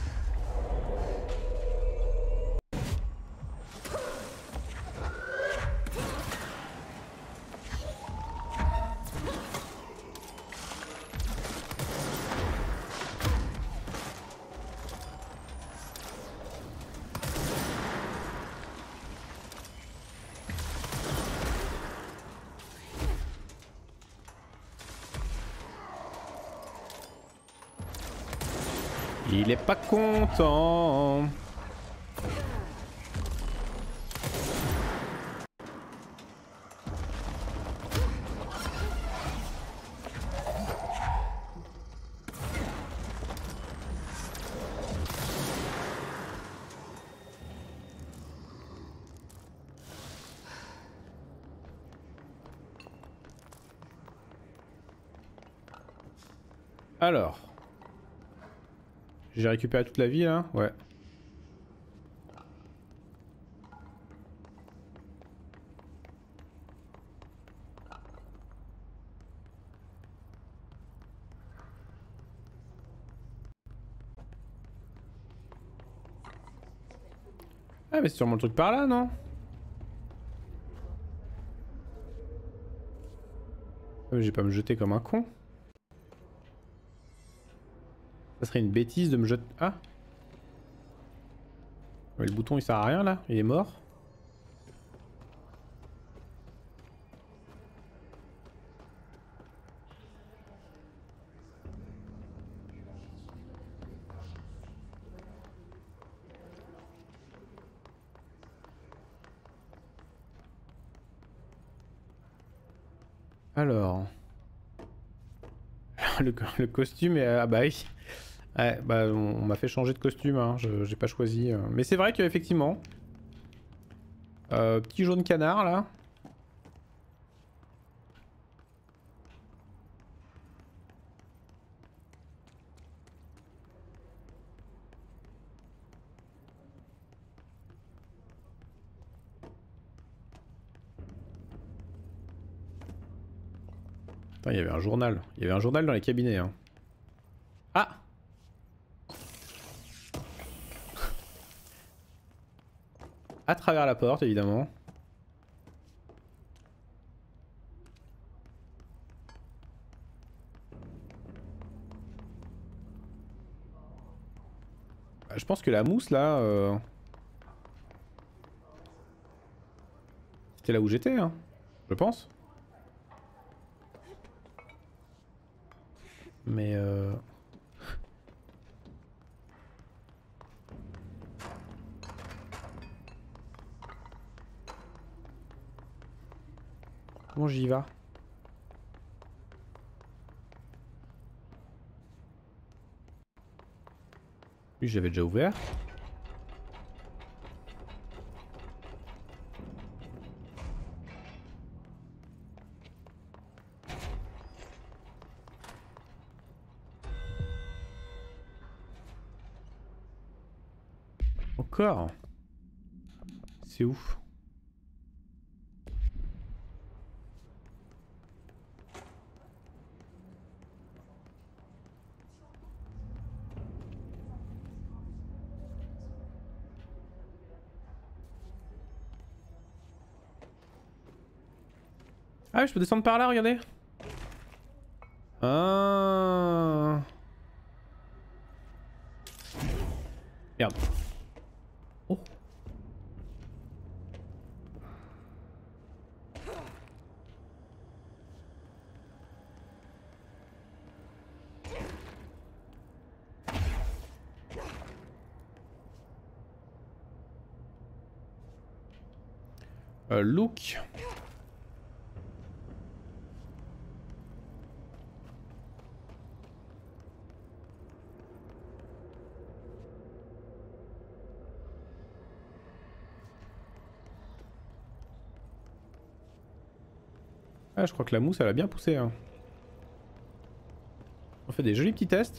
Il est pas content. Alors. J'ai récupéré toute la vie là? Ouais. Ah mais c'est sûrement le truc par là, non? Ah, j'ai pas me jeter comme un con. Ça serait une bêtise de me jeter... Ah mais le bouton il sert à rien là, il est mort. Alors... le, le costume est... Ah bah oui. Ouais, bah on, on m'a fait changer de costume, hein. Je j'ai pas choisi. Euh. Mais c'est vrai qu'effectivement... Euh, petit jaune canard là. Putain, il y avait un journal. Il y avait un journal dans les cabinets. Hein. Ah! À travers la porte, évidemment. Bah, je pense que la mousse, là... Euh... C'était là où j'étais, hein. Je pense. Mais... Euh... Comment j'y vais? Lui, j'avais déjà ouvert. Encore? C'est ouf. Ah oui, je peux descendre par là, regardez. Ah. Merde. Oh. Euh, look. Ah, je crois que la mousse elle a bien poussé. Hein. On fait des jolis petits tests.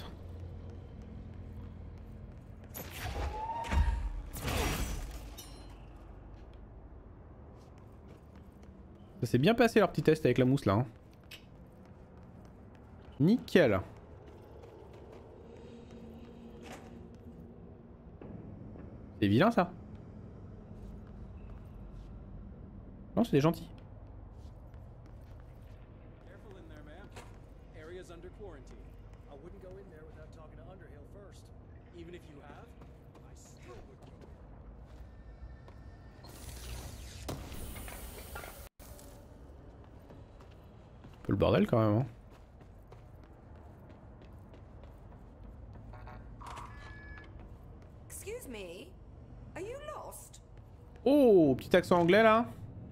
Ça s'est bien passé leur petit test avec la mousse là. Hein. Nickel. C'est vilain ça. Non, c'est des gentils. Un peu le bordel quand même. Hein. Excuse me, are you lost? Oh, petit accent anglais là.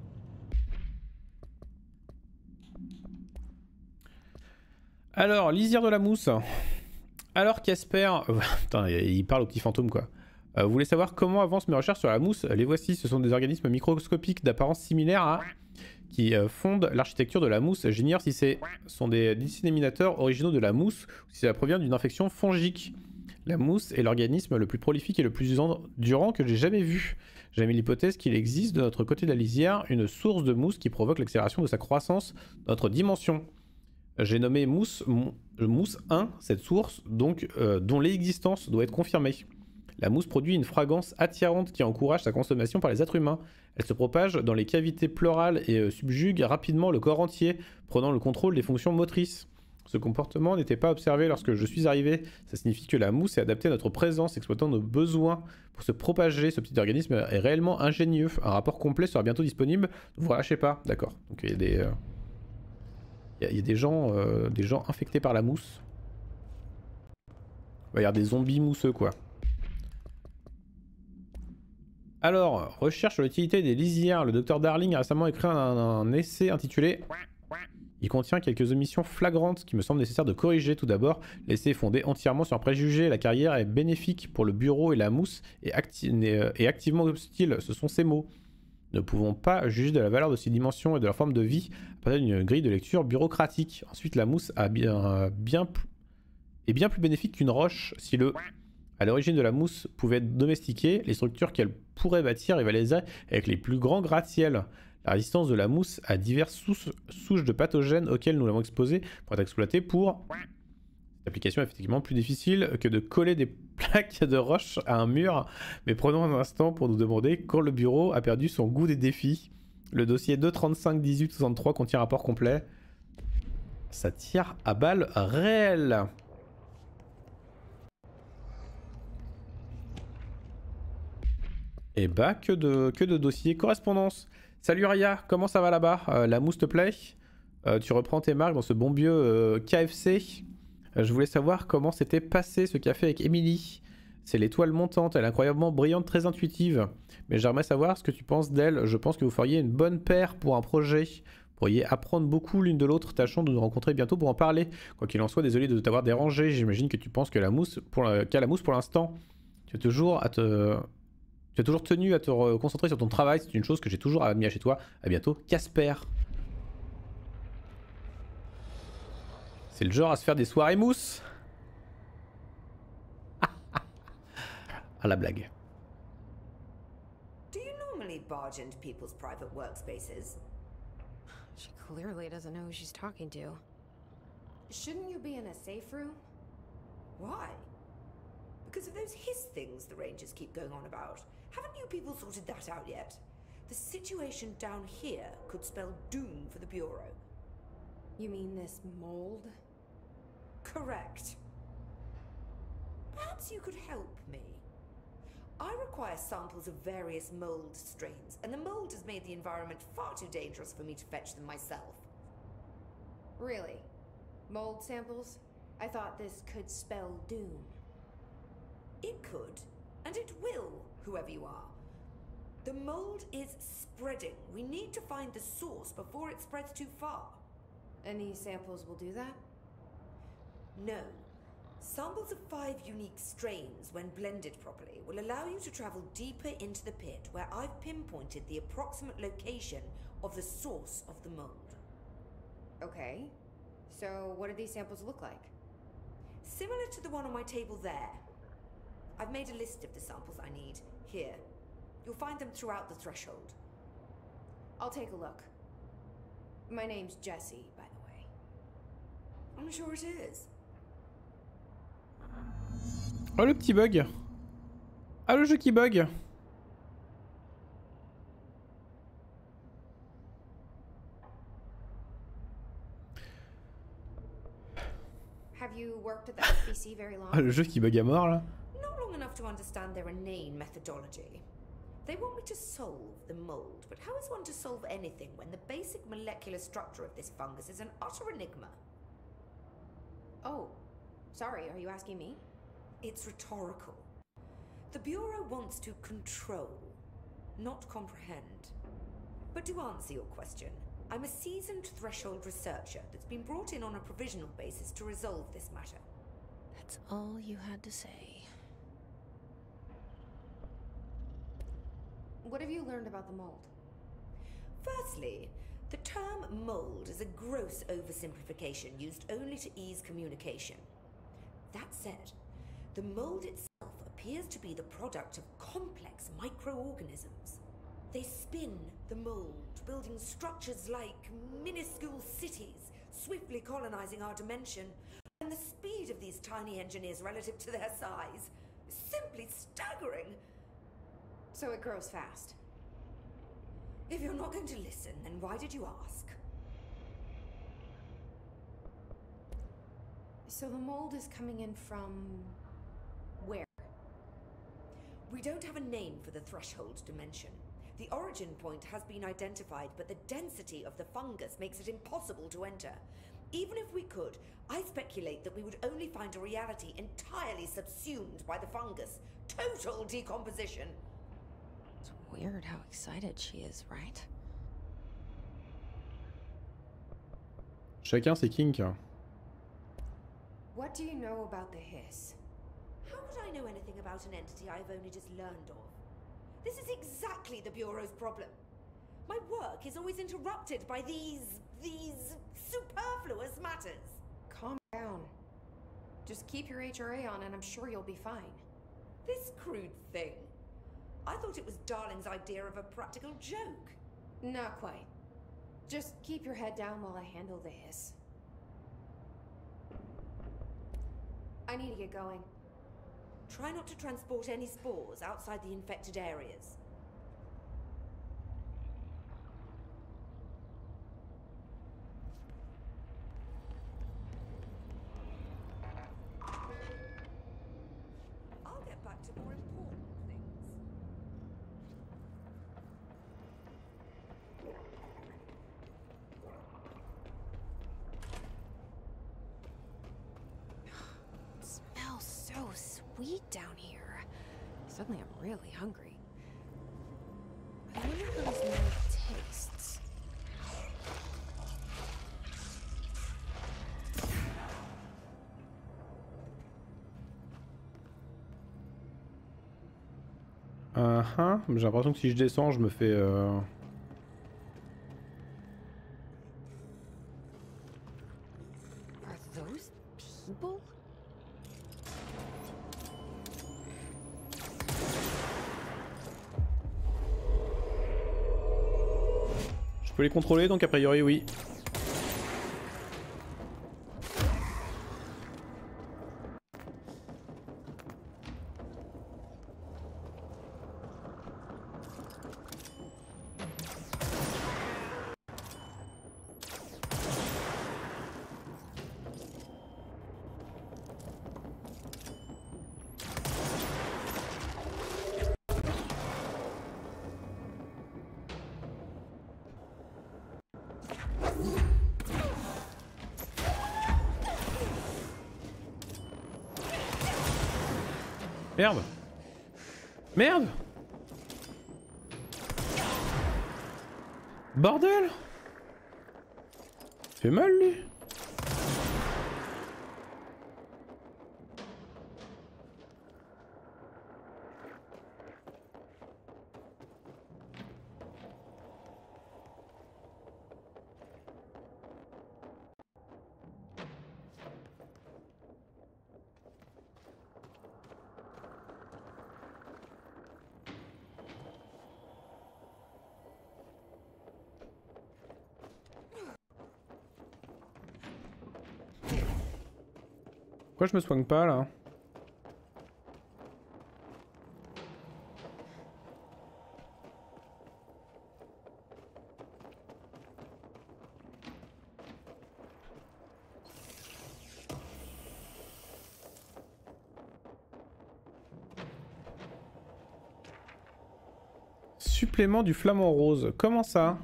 Alors, lisière de la mousse. Alors Casper... Putain, il parle au petit fantôme quoi. Euh, vous voulez savoir comment avancent mes recherches sur la mousse? Les voici, ce sont des organismes microscopiques d'apparence similaire à... qui euh, fondent l'architecture de la mousse. J'ignore si ce sont des disséminateurs originaux de la mousse ou si ça provient d'une infection fongique. La mousse est l'organisme le plus prolifique et le plus endurant que j'ai jamais vu. J'ai mis l'hypothèse qu'il existe de notre côté de la lisière une source de mousse qui provoque l'accélération de sa croissance dans notre dimension. J'ai nommé mousse, mousse un, cette source, donc, euh, dont l'existence doit être confirmée. La mousse produit une fragrance attirante qui encourage sa consommation par les êtres humains. Elle se propage dans les cavités pleurales et euh, subjugue rapidement le corps entier, prenant le contrôle des fonctions motrices. Ce comportement n'était pas observé lorsque je suis arrivé. Ça signifie que la mousse est adaptée à notre présence, exploitant nos besoins pour se propager. Ce petit organisme est réellement ingénieux. Un rapport complet sera bientôt disponible. Vous relâchez pas, d'accord. Donc il y a des... Euh... Il y, y a des gens, euh, des gens infectés par la mousse. Il va y avoir des zombies mousseux quoi. Alors, recherche sur l'utilité des lisières. Le docteur Darling a récemment écrit un, un essai intitulé Il contient quelques omissions flagrantes qui me semblent nécessaires de corriger. Tout d'abord, l'essai fondé entièrement sur un préjugé. La carrière est bénéfique pour le bureau et la mousse est, acti est activement hostile. Ce sont ces mots. Ne pouvons pas juger de la valeur de ces dimensions et de leur forme de vie à partir d'une grille de lecture bureaucratique. Ensuite, la mousse a bien, bien est bien plus bénéfique qu'une roche. Si le à l'origine de la mousse pouvait être domestiquée, les structures qu'elle pourrait bâtir rivaliseraient avec les plus grands gratte-ciel. La résistance de la mousse à diverses sou souches de pathogènes auxquelles nous l'avons exposée pourrait être exploitée pour... Cette application est effectivement plus difficile que de coller des plaques de roche à un mur, mais prenons un instant pour nous demander quand le bureau a perdu son goût des défis. Le dossier deux trente-cinq dix-huit soixante-trois contient un rapport complet. Ça tire à balles réelles. Et bah, que de, que de dossiers. Correspondance. Salut Ria, comment ça va là-bas? euh, La mousse te plaît? euh, Tu reprends tes marques dans ce bon vieux euh, K F C. euh, Je voulais savoir comment s'était passé ce café avec Emily. C'est l'étoile montante, elle est incroyablement brillante, très intuitive. Mais j'aimerais savoir ce que tu penses d'elle. Je pense que vous feriez une bonne paire pour un projet. Vous pourriez apprendre beaucoup l'une de l'autre. Tâchons de nous rencontrer bientôt pour en parler. Quoi qu'il en soit, désolé de t'avoir dérangé. J'imagine que tu penses que la mousse, pour la, qu'à la mousse pour l'instant. Tu es toujours à te... Tu as toujours tenu à te concentrer sur ton travail, c'est une chose que j'ai toujours admirée chez toi. À bientôt, Casper. C'est le genre à se faire des soirées mousse. Ah la blague. Do you normally barge into people's private workspaces? She clearly doesn't know who she's talking to. Shouldn't you be in a safe room? Why? Because of those hiss things the Rangers keep going on about. Haven't you people sorted that out yet? The situation down here could spell doom for the Bureau. You mean this mold? Correct. Perhaps you could help me. I require samples of various mold strains, and the mold has made the environment far too dangerous for me to fetch them myself. Really? Mold samples? I thought this could spell doom. It could, and it will, whoever you are. The mold is spreading. We need to find the source before it spreads too far. And these samples will do that? No. Samples of five unique strains, when blended properly, will allow you to travel deeper into the pit, where I've pinpointed the approximate location of the source of the mold. Okay. So what do these samples look like? Similar to the one on my table there. I've made a list of the samples I need, here. You'll find them throughout the threshold. I'll take a look. My name's Jessie, by the way. I'm sure it is. Oh le petit bug. Ah le jeu qui bug. Have you worked at the F B C very long? Ah le jeu qui bug à mort là. Not long enough to understand their inane methodology. They want me to solve the mold, but how is one to solve anything when the basic molecular structure of this fungus is an utter enigma? Oh, sorry, are you asking me? It's rhetorical. The Bureau wants to control, not comprehend. But to answer your question, I'm a seasoned threshold researcher that's been brought in on a provisional basis to resolve this matter. That's all you had to say. What have you learned about the mold? Firstly, the term mold is a gross oversimplification used only to ease communication. That said, the mold itself appears to be the product of complex microorganisms. They spin the mold, building structures like minuscule cities, swiftly colonizing our dimension. And the speed of these tiny engineers relative to their size is simply staggering. So it grows fast. If you're not going to listen, then why did you ask? So the mold is coming in from... where? We don't have a name for the threshold dimension. The origin point has been identified, but the density of the fungus makes it impossible to enter. Even if we could, I speculate that we would only find a reality entirely subsumed by the fungus. Total decomposition. It's weird how excited she is, right? Chacun ses kinks. What do you know about the hiss? How could I know anything about an entity I've only just learned of? This is exactly the Bureau's problem. My work is always interrupted by these... these superfluous matters. Calm down. Just keep your H R A on and I'm sure you'll be fine. This crude thing. I thought it was Darling's idea of a practical joke. Not quite. Just keep your head down while I handle the hiss. I need to get going. Try not to transport any spores outside the infected areas. I'll get back to more important things. It smells so sweet down here. Suddenly I'm really hungry. I wonder how this milk tastes. Uh -huh. J'ai l'impression que si je descends, je me fais... Euh... Are those people? Je peux les contrôler, donc a priori oui. Merde. Merde. Bordel. Fait mal lui. Pourquoi je me soigne pas là? Supplément du flamant rose. Comment ça?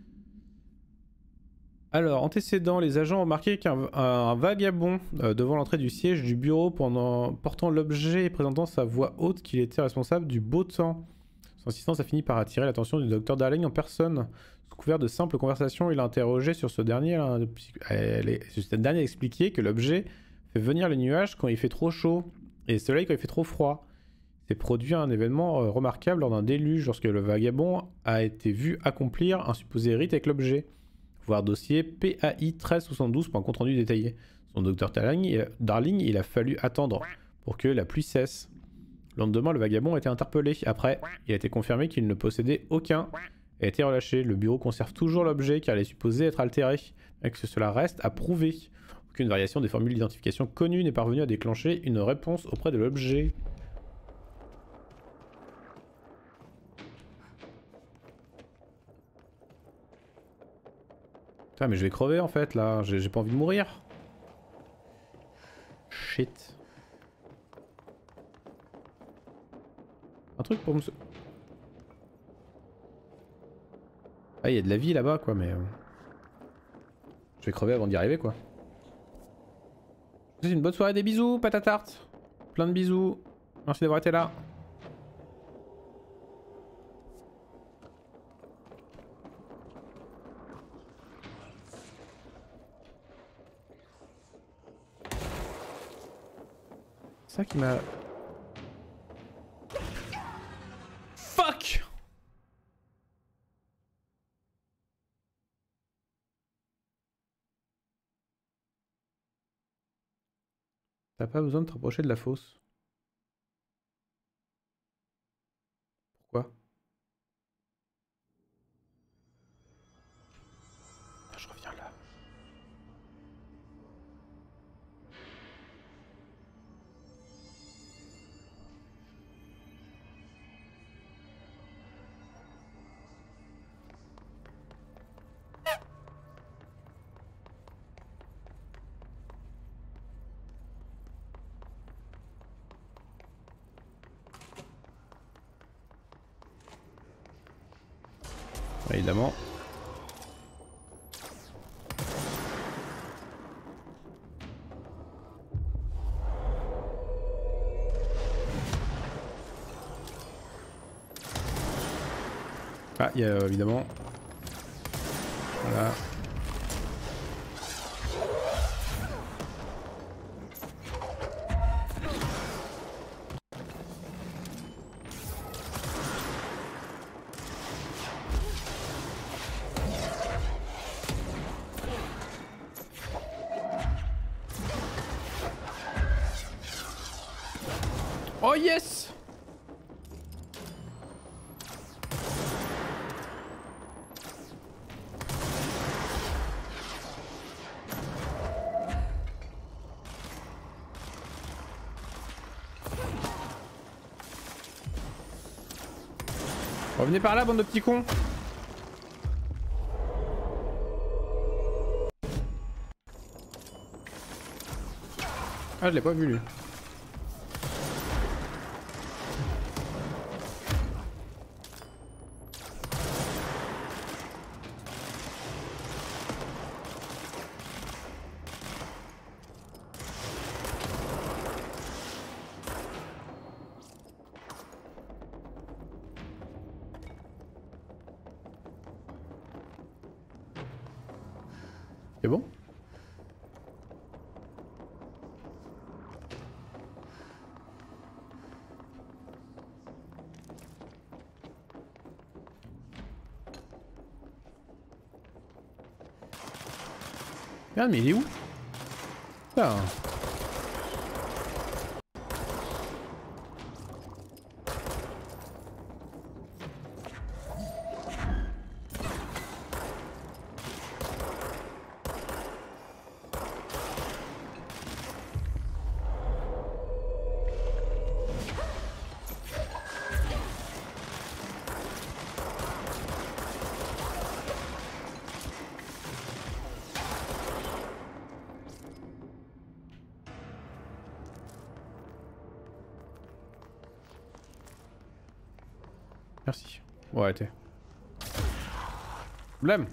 Alors, antécédent, les agents ont remarqué qu'un un vagabond euh, devant l'entrée du siège du bureau pendant, portant l'objet et présentant sa voix haute qu'il était responsable du beau temps. Son assistance a fini par attirer l'attention du docteur Darling en personne. Sous couvert de simples conversations, il a interrogé sur ce dernier. Elle est, ce dernier a expliqué que l'objet fait venir les nuages quand il fait trop chaud et le soleil quand il fait trop froid. C'est produit un événement euh, remarquable lors d'un déluge lorsque le vagabond a été vu accomplir un supposé rite avec l'objet. Voir dossier P A I treize soixante-douze pour un compte rendu détaillé. Son docteur Darling, il a fallu attendre pour que la pluie cesse. Le lendemain, le vagabond a été interpellé. Après, il a été confirmé qu'il ne possédait aucun et a été relâché. Le bureau conserve toujours l'objet car il est supposé être altéré, mais que cela reste à prouver. Aucune variation des formules d'identification connues n'est parvenue à déclencher une réponse auprès de l'objet. Putain, mais je vais crever en fait là, j'ai pas envie de mourir. Shit. Un truc pour me... Ah, il y a de la vie là-bas quoi, mais... Je vais crever avant d'y arriver quoi. C'est une bonne soirée, des bisous, patatarte. Plein de bisous. Merci d'avoir été là. ça qui m'a... Fuck! T'as pas besoin de te rapprocher de la fosse. Pourquoi? Je reviens là. Évidemment. Ah, il y a évidemment. Voilà. Oh yes! Revenez par là, bande de petits cons! Ah, je l'ai pas vu lui. C'est bon? Merde, mais il est où? Putain. Merci. Ouais, t'es. Problème.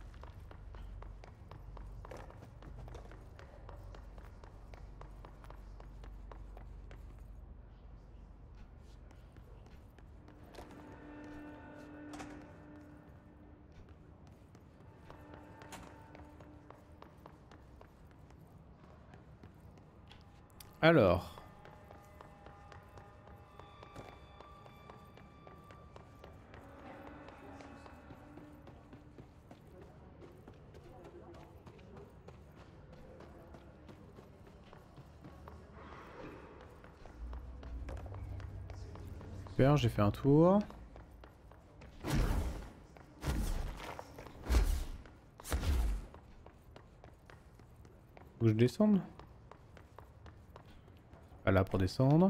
Alors. Super, j'ai fait un tour. Faut que je descende? Pas là pour descendre.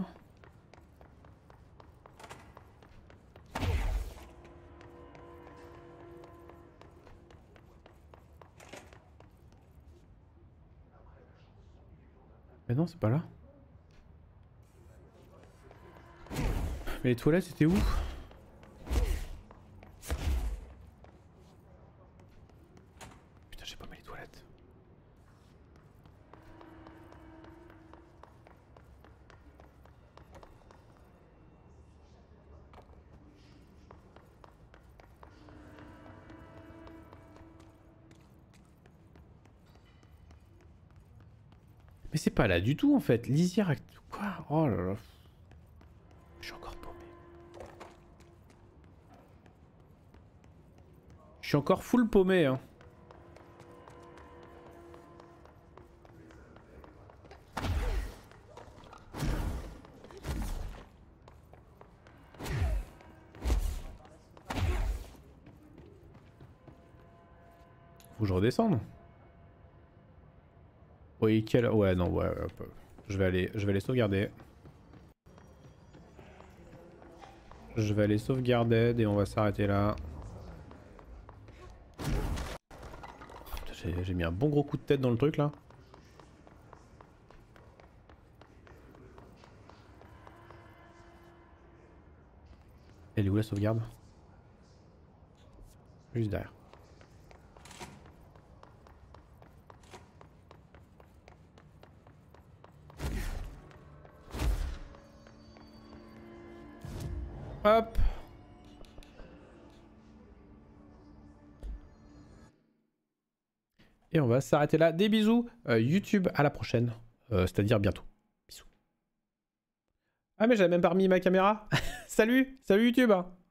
Mais non, c'est pas là. Mais les toilettes, c'était où? Putain, j'ai pas mis les toilettes. Mais c'est pas là du tout en fait. Lisière... Quoi? Oh là là. Je suis encore paumé. Je suis encore full paumé, hein. Faut que je redescende. Oui, quel... Ouais, non, ouais, ouais, ouais. Je vais aller, je vais aller sauvegarder. Je vais aller sauvegarder et on va s'arrêter là. J'ai mis un bon gros coup de tête dans le truc là. Elle est où la sauvegarde? Juste derrière. Hop. Et on va s'arrêter là. Des bisous. Euh, YouTube, à la prochaine. Euh, C'est-à-dire bientôt. Bisous. Ah mais j'avais même pas remis ma caméra. Salut. Salut YouTube.